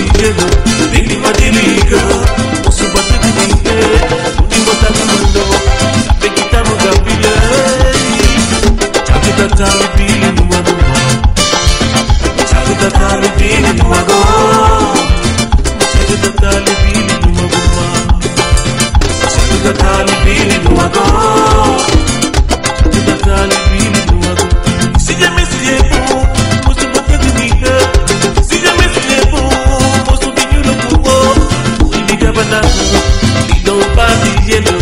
yellow, baby madiliga, osu batidike, uni matakumando, baby tamu gabile, chakita tali bili nuwago, chakita tali bili nuwago, chakita tali bili nuwago, chakita tali bili nuwago, chakita tali bili nuwago. Si jamais c'est bon, moi je m'en fais du mieux. Si jamais c'est bon, moi je m'en fais du pouvoir. Oui, les gars, ils n'ont pas dit yellow.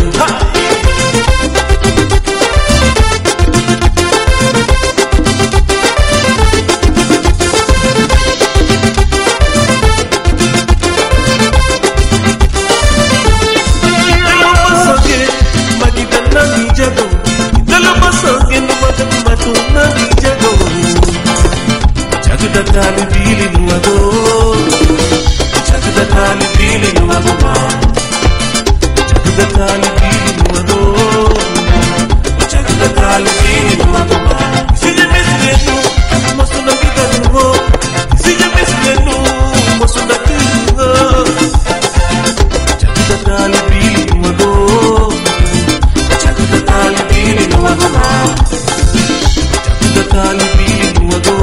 Tali bili nuwago, chakita tali bili nuwago ma, chakita tali bili nuwago, chakita tali bili nuwago ma. Si jamais c'est nous, moi je n'en vis pas de nouveau. Si jamais c'est nous, moi je n'en vis pas de nouveau. Chakita tali bili nuwago, chakita tali bili nuwago ma, chakita tali bili nuwago.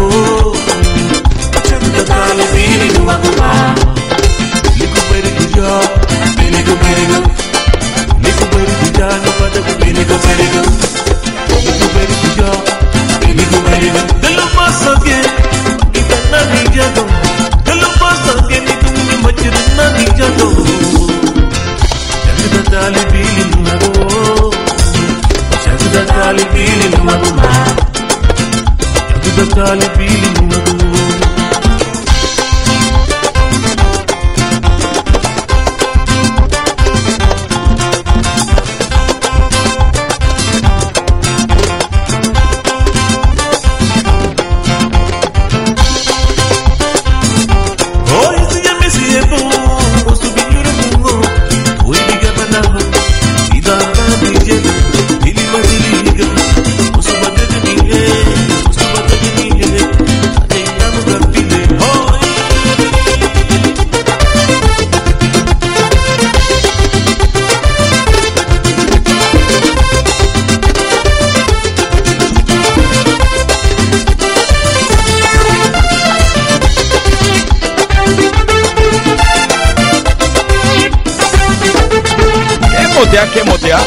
¿Qué motea?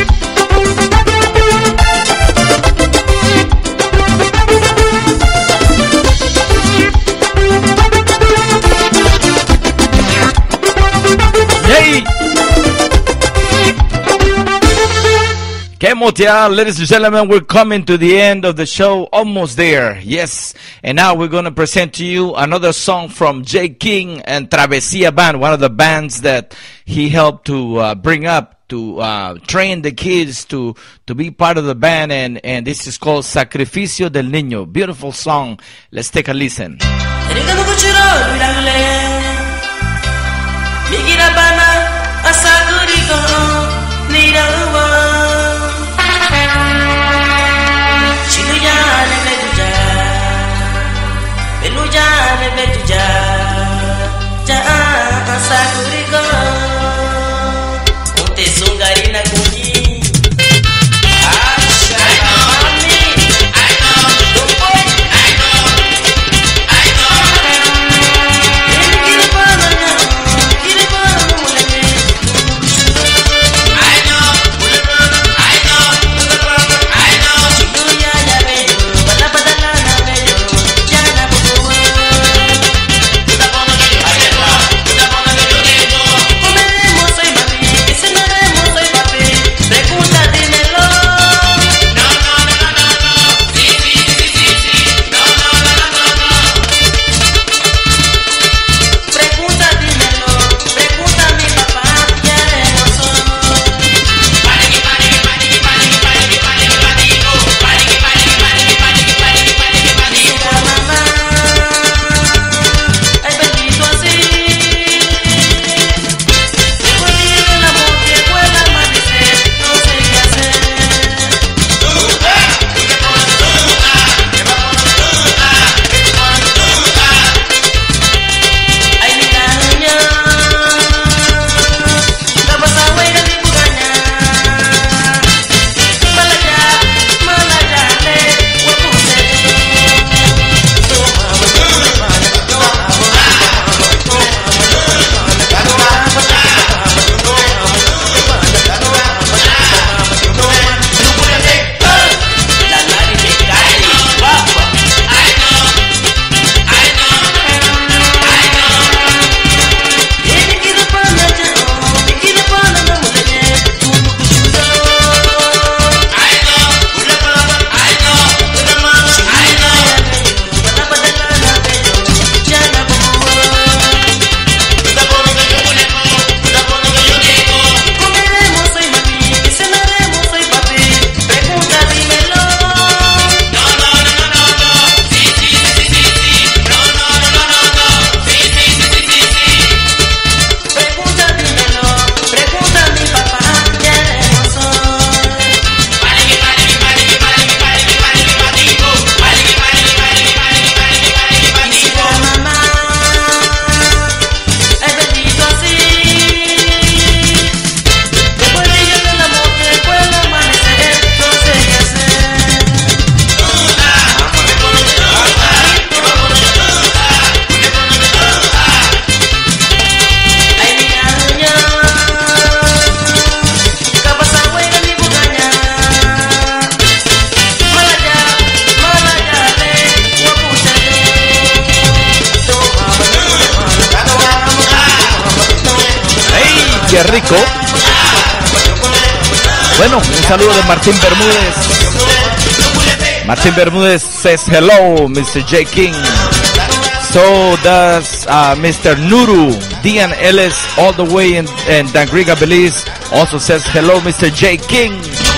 Yay! ¿Qué motea? Ladies and gentlemen, we're coming to the end of the show, almost there, yes. And now we're going to present to you another song from J. King and Travesía Band, one of the bands that he helped to bring up, to train the kids to be part of the band, and this is called Sacrificio del Niño. Beautiful song. Let's take a listen. Qué rico. Bueno, un saludo de Martín Bermúdez. Martín Bermúdez says hello, Mr. J. King. So does Mr. Nuru. Dian Ellis, all the way in Dangriga, Belize, also says hello, Mr. J. King.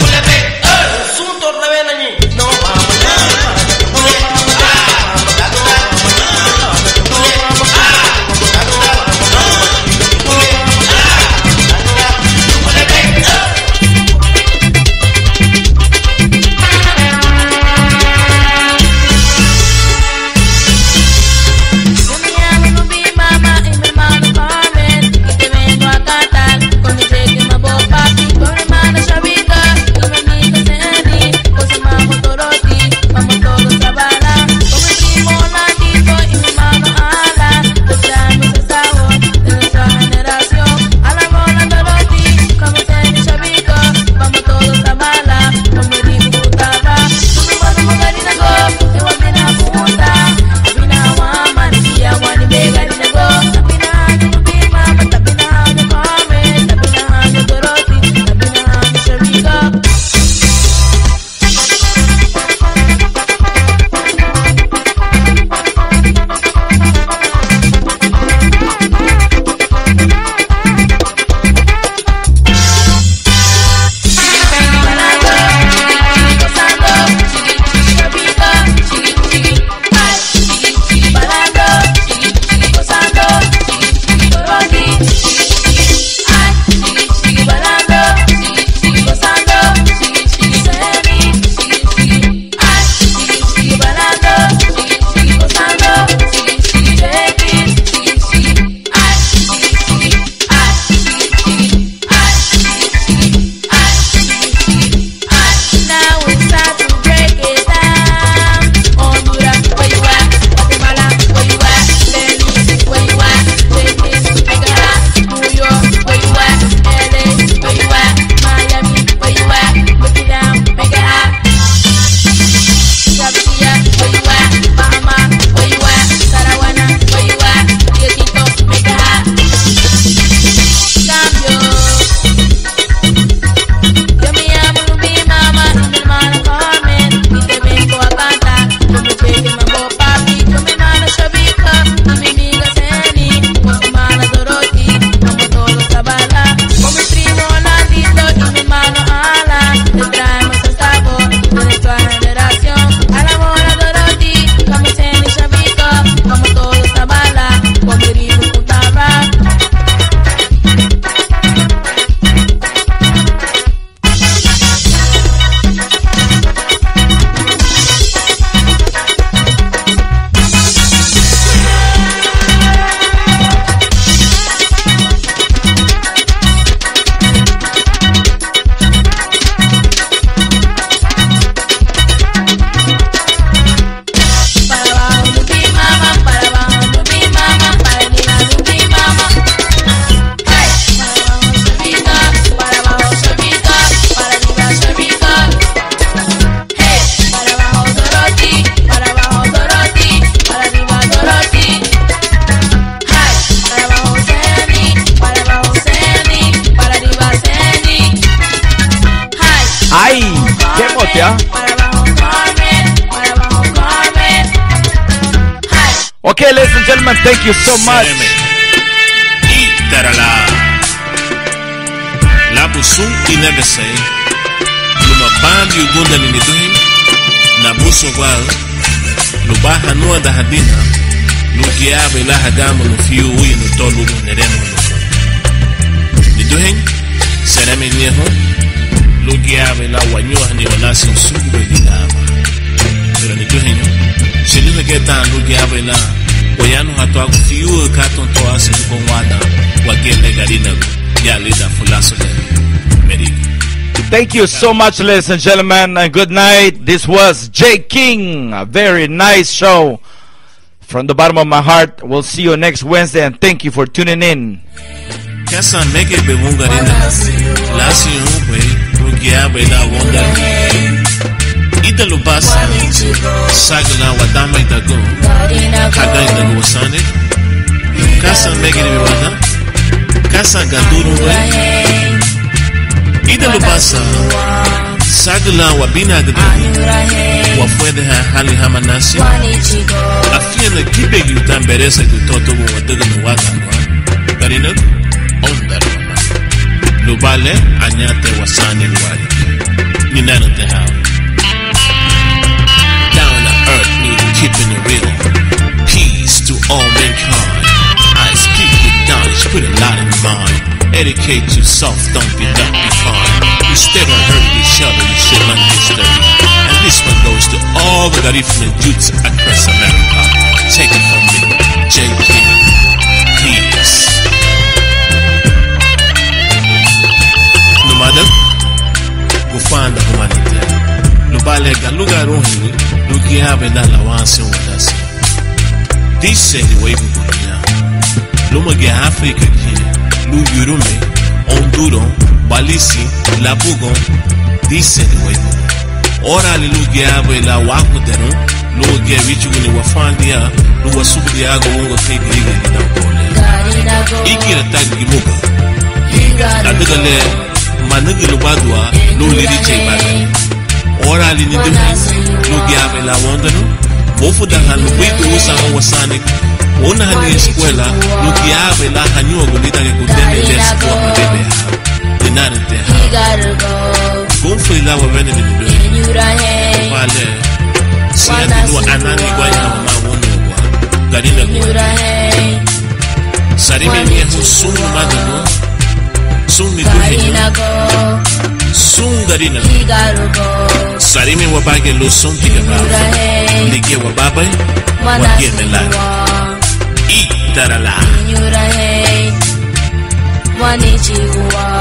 Okay, ladies and gentlemen, thank you so much. Labusun inebese. Luma bandi ugunda ni nituhin. Nabuso wal. Lubaha nua da hadina. Nukiabe la hagamo nufiu uyi nutolu neremo nufu. Nituhin. Sereme nieho. Lukiabe la wanyoha ni onasi nsugu dilama. Pero nituhin. Sinuhe ketan lukiabe la. Wayanu hatu fiu katon to asi kongwada. Wakele Garínagu. Thank you so much, ladies and gentlemen, and good night. This was J. King, a very nice show from the bottom of my heart. We'll see you next Wednesday, and thank you for tuning in. casa ganduru ida lo pasa sagla wa binagda wa fuede hali hamanasi afia kibe yutamberesa kutoto wa daga no waka Garínagu ondar lubale anyate wasani wali ni nana te how down to earth need keeping it real. Peace to all mankind. I speak with knowledge, put a lot in mind. Educate yourself, don't be left behind. Instead of hurting each other, you should learn history. And this one goes to all the Garifuna youths across America. Take it from me, JP. Peace. No matter, go find the humanity. No balega, lugar rohini, lugi have na lawansi wadasi. This said the way we go here. Luma GAHFU kiki, lu yurume, Honduras, Balisi, Labuga. This said the way we go. Ora li lu GAHFU la waku dero, lu GAHFU ni wafandia, lu wasubia go wongo take liga ni na kole. Iki ratagi gimuga. Adagale managi lu badwa, lu liri chebale. Ora li ni demu, lu GAHFU la wandano. Bofu da halu witu usama wasani. Ona hani eskwela, lu GAHFU la hanyu gulita ke kudeme lesu wa mabebe ha. Dinari te ha. Gonfu ila wa vene nidu. Vale. Siya dinua anani kwa ina mama wono wa. Garínagu Wagia. Sarime miyehu sunu madano. Sunu niduhe. Sun Garínagu. Sarime wabage lo sun tiga baba. Lige wababe wagie melani. Itarala.